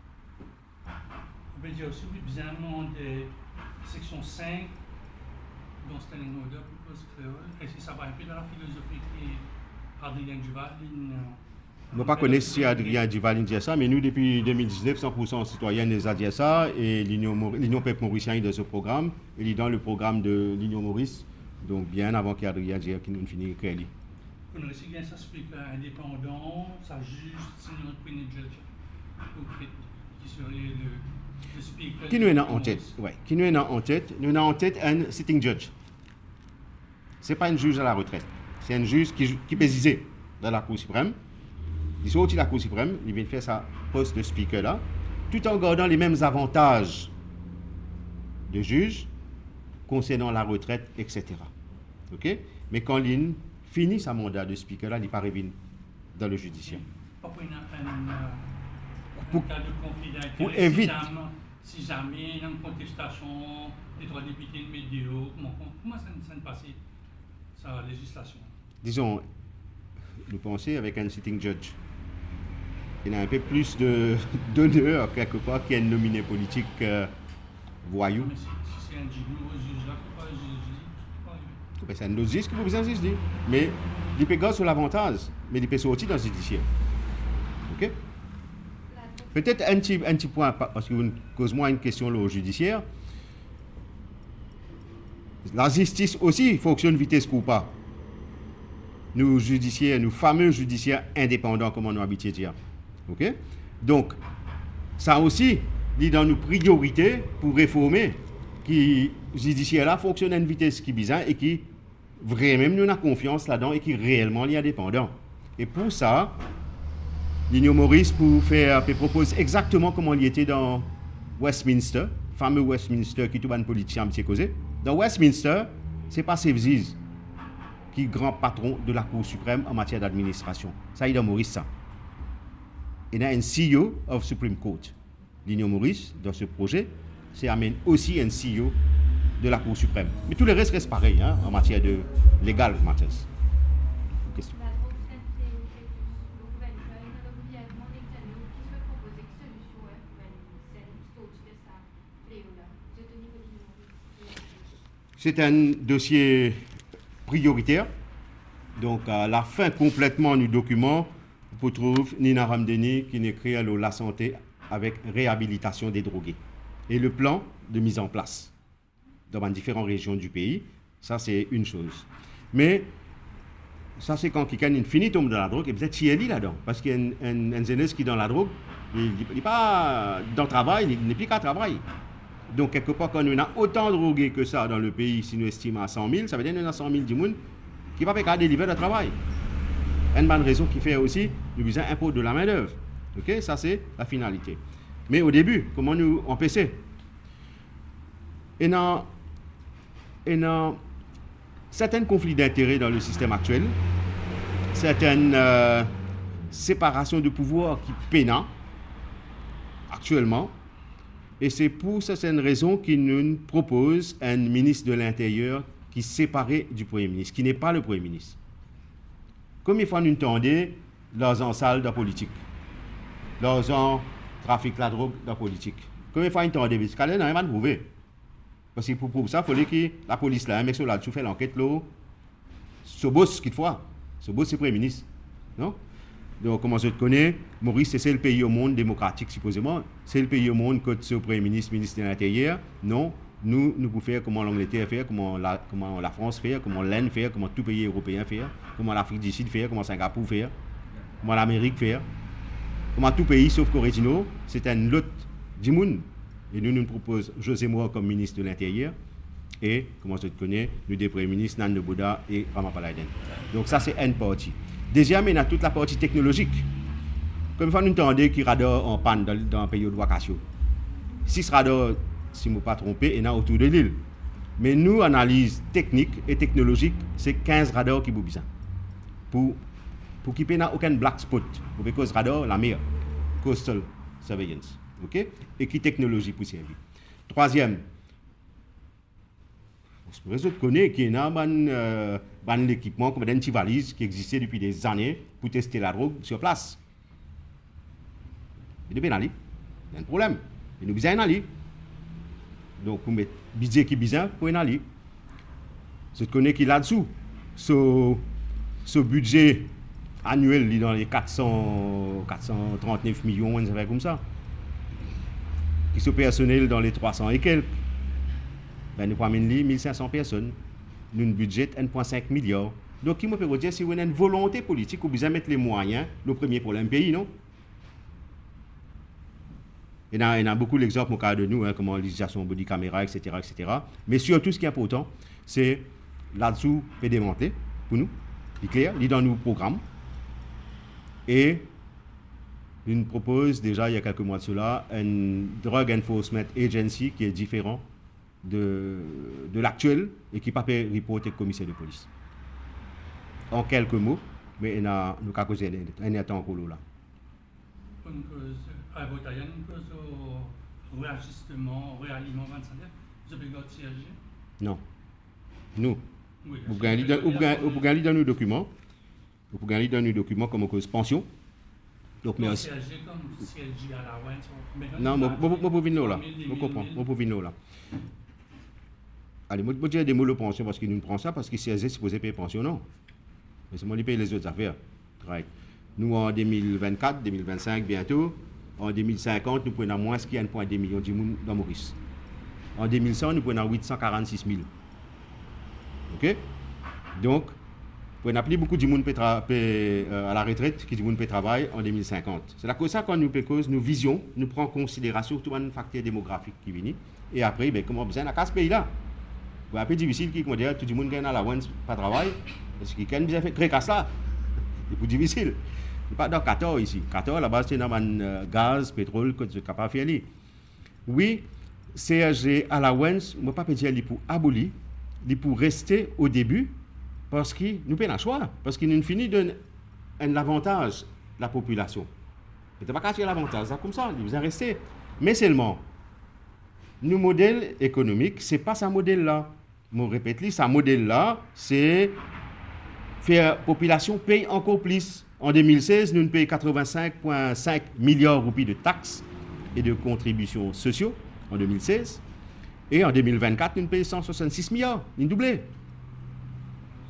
On peut dire aussi bizarrement des sections cinq dans Standing Order pour post-créole. Est-ce que ça va un peu dans la philosophie qui Adrien Duval? Je ne sais pas connaître si Adrien Duval dit ça, mais nous, depuis deux mille dix-neuf, cent pour cent citoyens nous a dit ça, et l'Union Peuple Mauricien est dans ce programme, il est dans le programme de l'Union Maurice, donc bien avant qu'Adrien dise qu'il nous finisse créer. On a aussi bien ça explique indépendant, ça juge, c'est notre premier judge, qui serait le. Qui nous est en tête? Oui, qui nous est en tête? Nous avons en tête un sitting judge. Ce n'est pas un juge à la retraite. C'est un juge qui, qui peut ziser dans la Cour suprême. Il sort de la Cour suprême, il vient faire sa poste de speaker là, tout en gardant les mêmes avantages de juge concernant la retraite, et cetera. OK? Mais quand il finit sa mandat de speaker là, il n'est pas revenu dans le judiciaire. Pas pour une, un, pour, un cas de conflit d'intérêt. Pour éviter. Si jamais il y a une contestation des droits députés de médias, comment, comment ça, ça ne passe, sa législation? Disons, nous pensons avec un sitting judge. Il y a un peu plus de d'honneur quelque part qu'un nominé politique euh, voyou. Mais si, si c'est un juge là, pourquoi le juge dit? C'est un autre juge qui vous besoin de dire. Mais il peut garder sur l'avantage, mais il peut sortir dans le judiciaire. OK? Peut-être un petit, un petit point, parce que vous posez moi une question là, au judiciaire. La justice aussi fonctionne vitesse ou pas. Nous judiciaires, nous fameux judiciaires indépendants, comme on a habitué de dire. OK? Donc, ça aussi, dit dans nos priorités pour réformer, qui judiciaire là fonctionne à une vitesse qui est bizarre et qui vraiment nous avons confiance là-dedans et qui réellement est indépendant. Et pour ça, l'Union Maurice pour faire, pour propose exactement comment il était dans Westminster, fameux Westminster qui tout le politicien a causé. Dans Westminster, c'est pas Sevziz qui est grand patron de la Cour suprême en matière d'administration. Ça, il est dans Maurice, ça. Il y a un C E O of Supreme Court. L'Union Maurice, dans ce projet, c'est amène aussi un C E O de la Cour suprême. Mais tout le reste reste pareil hein, en matière de legal matters. Question. C'est un dossier prioritaire. Donc, à la fin complètement du document, vous trouvez Nina Ramdeni qui écrit la santé avec réhabilitation des drogués. Et le plan de mise en place dans différentes régions du pays, ça c'est une chose. Mais ça c'est quand quelqu'un finit tombe dans la drogue, et peut-être chier là-dedans. Parce qu'il y a un, un, un jeunesse qui est dans la drogue, il n'est pas dans le travail, il n'est plus qu'à travail. Donc quelque part, quand on a autant de drogués que ça dans le pays, si nous estimons à cent mille, ça veut dire qu'on a cent mille du monde qui ne va pas délivrer le travail. Une bonne raison qui fait aussi, nous besoin impôt de la main-d'œuvre. Ok, ça c'est la finalité. Mais au début, comment nous empêcher? Et dans, et dans certains conflits d'intérêts dans le système actuel, certaines euh, séparations de pouvoir qui peinent actuellement, et c'est pour certaines raisons qu'il nous propose un ministre de l'Intérieur qui est séparé du Premier ministre, qui n'est pas le Premier ministre. Comme il faut nous entendre dans en salle de la politique, dans un trafic de la drogue de la politique. Comme il faut nous entendre, parce qu'il n'a rien à prouver. Parce que pour prouver ça, il fallait que la police, là, un mec sur là, tu fais l'enquête, là, ce boss qu'il faut. Ce boss, c'est le Premier ministre. Non? Donc, comment je te connais, Maurice, c'est le pays au monde démocratique, supposément. C'est le pays au monde que ce Premier ministre, ministre de l'Intérieur. Non, nous, nous pouvons faire comment l'Angleterre fait, comment la, comment la France fait, comment l'Inde fait, comment tout pays européen fait, comment l'Afrique du Sud fait, comment Singapour fait, comment l'Amérique fait, comment tout pays, sauf Corée du Nord, c'est un lot du monde. Et nous, nous proposons José Moura comme ministre de l'Intérieur. Et, comment je te connais, nous des premiers ministres, Nan Neboda et Ramapalaiden. Donc ça, c'est une partie. Deuxième, il y a toute la partie technologique. Comme il faut nous entendre qu'il y a radar en panne dans, dans le pays de Wakasio. Si ce radar, si je ne me pas trompé, il y en a autour de l'île. Mais nous, analyse technique et technologique, c'est quinze radars qui sont besoin. Pour, pour qu'il n'y ait aucun black spot. Pour cause radar, la mer, coastal surveillance. OK? Et qui technologie pour servir. Troisième, je connais qu'il y a un euh, équipement comme une valise qui existait depuis des années pour tester la drogue sur place. Il y a un problème. Il y a besoin d'aller. Donc, pour mettre budget qui est besoin pour aller. Je connais qu'il y a là-dessous. Ce, ce budget annuel il est dans les quatre cents, quatre cent trente-neuf millions, on comme ça. Qui sont personnels dans les trois cents et quelques. Ben, nous avons mille cinq cents personnes. Nous avons un budget de un virgule cinq milliard. Donc, il me peut dire si vous avez une volonté politique, vous besoin mettre les moyens, le premier pour le pays, non? Il y a, il y a beaucoup d'exemples au cas de nous, hein, comme l'utilisation body caméra, et cetera, et cetera. Mais surtout, ce qui est important, c'est là-dessous, c'est démantelé pour nous. Il est clair, il est dans nos programmes. Et il nous propose déjà, il y a quelques mois de cela, une Drug Enforcement Agency qui est différent de, de l'actuel et qui ne peut pas reporter le commissaire de police. En quelques mots, mais il y a un cas causé un temps encore là. Une cause, à votre avis, une cause au réajustement, au réalignement de salaire, vous avez gardé C H G? Non. Nous. Oui, vous pouvez aller dans nos documents. Vous pouvez aller dans nos documents comme cause pension. Donc, mais C H G comme C H G à la ouest. Non, moi, je peux venir là. Je comprends. Moi, je peux venir là. Allez, moi, je dis des mots de pension parce qu'il nous prend ça, parce que C S G est supposé payer pension, non. Mais c'est moi qui paye les autres affaires. Right. Nous, en deux mille vingt-quatre, deux mille vingt-cinq, bientôt, en deux mille cinquante, nous prenons moins qu'il y a un virgule deux million de monde dans Maurice. En deux mille cent, nous prenons huit cent quarante-six mille. OK? Donc, on n'a plus beaucoup de monde à la retraite qui peut travailler en deux mille cinquante. C'est là que ça, quand nous cause nos visions, nous prenons en considération tout un facteur démographique qui vient. Et après, ben, comment besoin à ce pays-là? C'est un peu difficile qui dit tout le monde qui a la ouane pas travail, parce qu'il y a besoin de créer ça. C'est plus difficile. Il pas dans quatorze ici. quatorze, là-bas, c'est dans le gaz, pétrole, que tu es capable de faire. Oui, C H G à la ouane, je ne peux pas dire pour abolir, pour rester au début. Parce que nous payons un choix, parce qu'il nous finit de un avantage la population. Il ne pas cacher l'avantage, comme ça, il vous en rester. Mais seulement, nos modèles économiques, ce n'est pas ce modèle-là. Je répète, ce modèle-là, c'est faire la population paye encore plus. En deux mille seize, nous payons quatre-vingt-cinq virgule cinq milliards de roupies de taxes et de contributions sociaux en deux mille seize. Et en deux mille vingt-quatre, nous payons cent soixante-six milliards, nous doublé.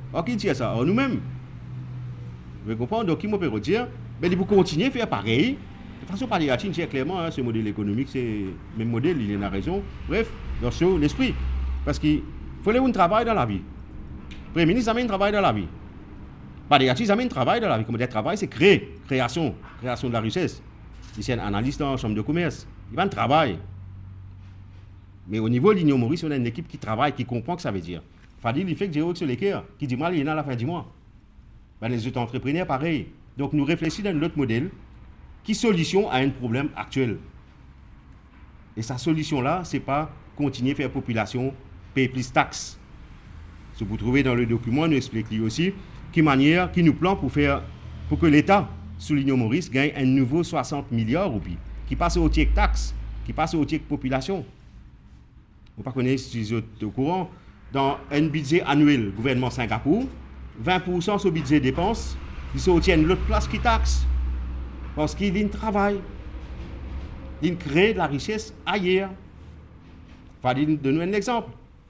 Alors, qui dit ça? Alors, nous-mêmes. Vous comprenez? Donc, qui m'a peut dire, ben, il faut continuer à faire pareil. De toute façon, par les Latines, c'est clairement, hein, ce modèle économique, c'est le même modèle, il a raison. Bref, dans ce l'esprit. Parce qu'il faut aller un travail dans la vie. Le Premier ministre amène un travail dans la vie. Par les Latines, amène un travail dans la vie. Comme dire travail, c'est créer, création, création de la richesse. Ici, un analyste en chambre de commerce. Il va un travail. Mais au niveau de l'Union Maurice, on a une équipe qui travaille, qui comprend ce que ça veut dire. Fadil, il fait que j'ai sur l'équerre, qui dit mal, il y en a à la fin du mois. Ben, les autres entrepreneurs, pareil. Donc, nous réfléchissons dans notre modèle qui solution à un problème actuel. Et sa solution-là, ce n'est pas continuer à faire population payer plus de taxes. Ce que vous trouvez dans le document, nous explique aussi qui manière, qui nous plan pour faire, pour que l'État, sous l'Union Maurice, gagne un nouveau soixante milliards de roupies, qui passe au tiers taxes, qui passe au tiers population. Vous ne connaissez pas si vous êtes au courant, dans un budget annuel, gouvernement Singapour, vingt pour cent sur le budget dépenses, ils soutiennent l'autre place qui taxe. Parce qu'il travaille. Il crée de la richesse ailleurs. Enfin, donne-nous un exemple.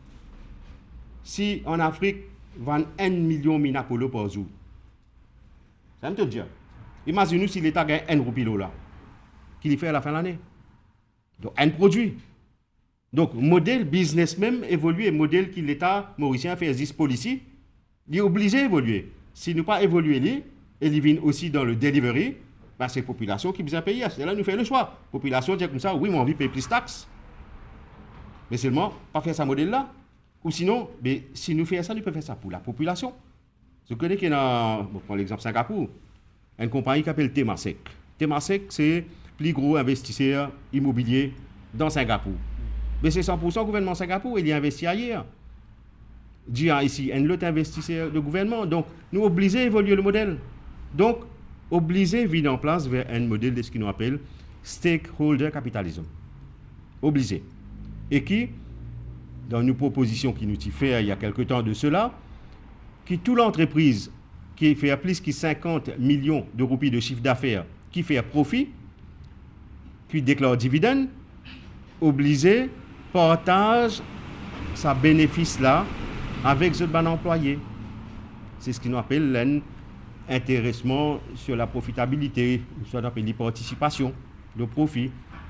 Si en Afrique, vend un million de minapolo par jour, ça me te dire. Imaginez-nous si l'État gagne un roupie là, qu'il fait à la fin de l'année. Donc, un produit. Donc, modèle business même évolue, modèle que l'État mauricien fait dix policy, il est obligé d'évoluer. S'il n'a pas évolué, et il vient aussi dans le delivery, ben c'est la population qui besoin de payer. C'est là nous fait le choix. La population dit comme ça, oui, moi, envie de payer plus de taxes. Mais seulement, pas faire ce modèle-là. Ou sinon, ben, si nous faisons ça, nous pouvons faire ça pour la population. Je connais qu'il y a, bon, pour l'exemple Singapour, une compagnie qui s'appelle Temasek. Temasek, c'est le plus gros investisseur immobilier dans Singapour. Mais c'est cent pour cent gouvernement Singapour, il y a investi ailleurs. Il y a ici un autre investisseur de gouvernement. Donc, nous obligés à évoluer le modèle. Donc, obligés à vivre en place vers un modèle de ce qu'on appelle stakeholder capitalism. Obligés. Et qui, dans nos propositions qui nous ont fait il y a quelque temps de cela, qui toute l'entreprise qui fait plus que cinquante millions de roupies de chiffre d'affaires, qui fait profit, qui déclare dividende, obligé partage sa bénéfice là avec ce bon employé. C'est ce qu'on appelle l'intéressement sur la profitabilité, soit on appelle les participations, le profit.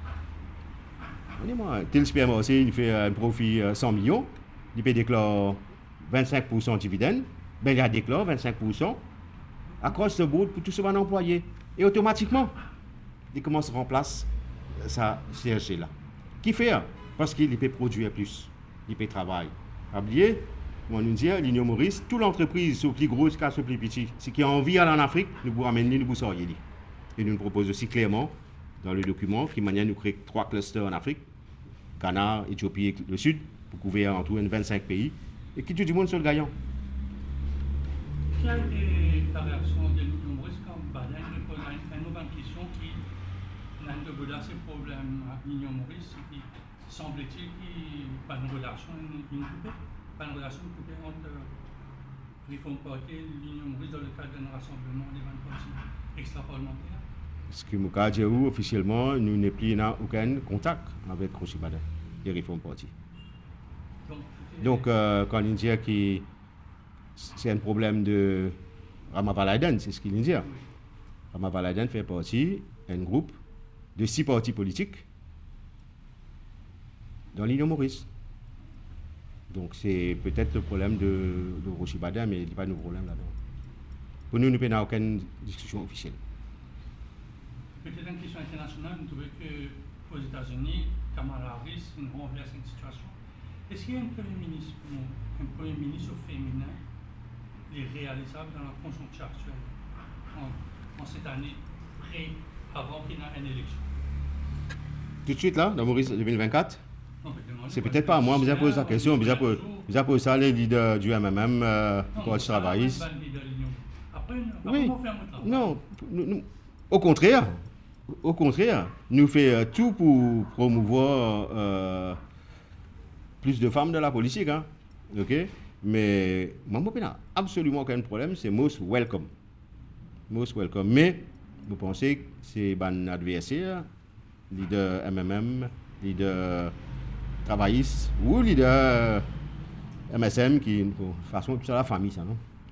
Moi, tel supermarché, il fait un profit cent millions, il peut déclarer vingt-cinq pour cent de dividende, ben il a déclaré vingt-cinq pour cent across the board pour tout ce bon employé. Et automatiquement, il commence à remplacer sa C R G là. Qui fait? Parce qu'il peut produire plus, il peut travailler. Oubliez, on nous dit, l'Union Maurice, toute l'entreprise, soit plus grosse qu'à soit plus petit, ce qui a envie aller en Afrique, nous vous ramener, nous vous sortir. Et nous nous proposons aussi clairement, dans le document, qui manière nous créer trois clusters en Afrique, Ghana, Éthiopie et le Sud, pour couvrir en tout vingt-cinq pays, et qui tout du monde sur le gagnant. Quelle est la réaction de l'Union Maurice quand Baden pose une nouvelle question qui n'a pas de ces problèmes à l'Union Maurice, qui semble-t-il qu'il n'y a pas de relation coupée, pas de relation coupée entre Réforme Party et l'Union Maurice dans le cadre d'un rassemblement des vingt partis extra-parlementaires. Ce que nous avons dit officiellement, nous n'avons plus aucun contact avec Roshi Baden, les Réforme Party. Donc, Donc euh, quand il dit que c'est un problème de Rama Baladen, c'est ce qu'il dit. Rama Baladen fait partie d'un groupe de six partis politiques dans l'Union Maurice. Donc c'est peut-être le problème de, de Roshi Baden, mais il n'y a pas de problème là-dedans. Pour nous, nous n'avons aucune discussion officielle. Peut-être une question internationale, nous trouvons qu'aux États-Unis, Kamala Harris renverse une situation. Est-ce qu'il y a un Premier ministre, un Premier ministre féminin réalisable dans la conjoncture actuelle, en, en cette année, près, avant qu'il y ait une élection? Tout de suite là, dans Maurice deux mille vingt-quatre? C'est peut-être pas à moi, mais j'ai posé la question, mais j'ai posé ça les leaders du M M M, euh, du Parti travailliste. Oui, non, nous, nous, au contraire, au contraire, nous faisons tout pour promouvoir euh, plus de femmes dans la politique, hein, ok? Mais moi, je n'ai absolument aucun problème, c'est most welcome. Most welcome. Mais, vous pensez que c'est un adversaire, leader M M M, leader travailliste ou leader M S M qui, de toute façon, c'est la famille, ça, non?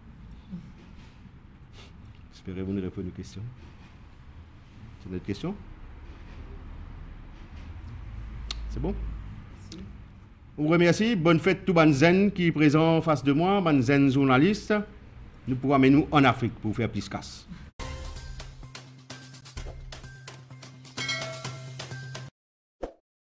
J'espère que vous nous répondez aux questions. C'est notre question? C'est bon? Je vous remercie. Bonne fête tout Banzen qui est présent en face de moi, Banzen journaliste. Nous pourrons amener nous en Afrique pour faire plus casse.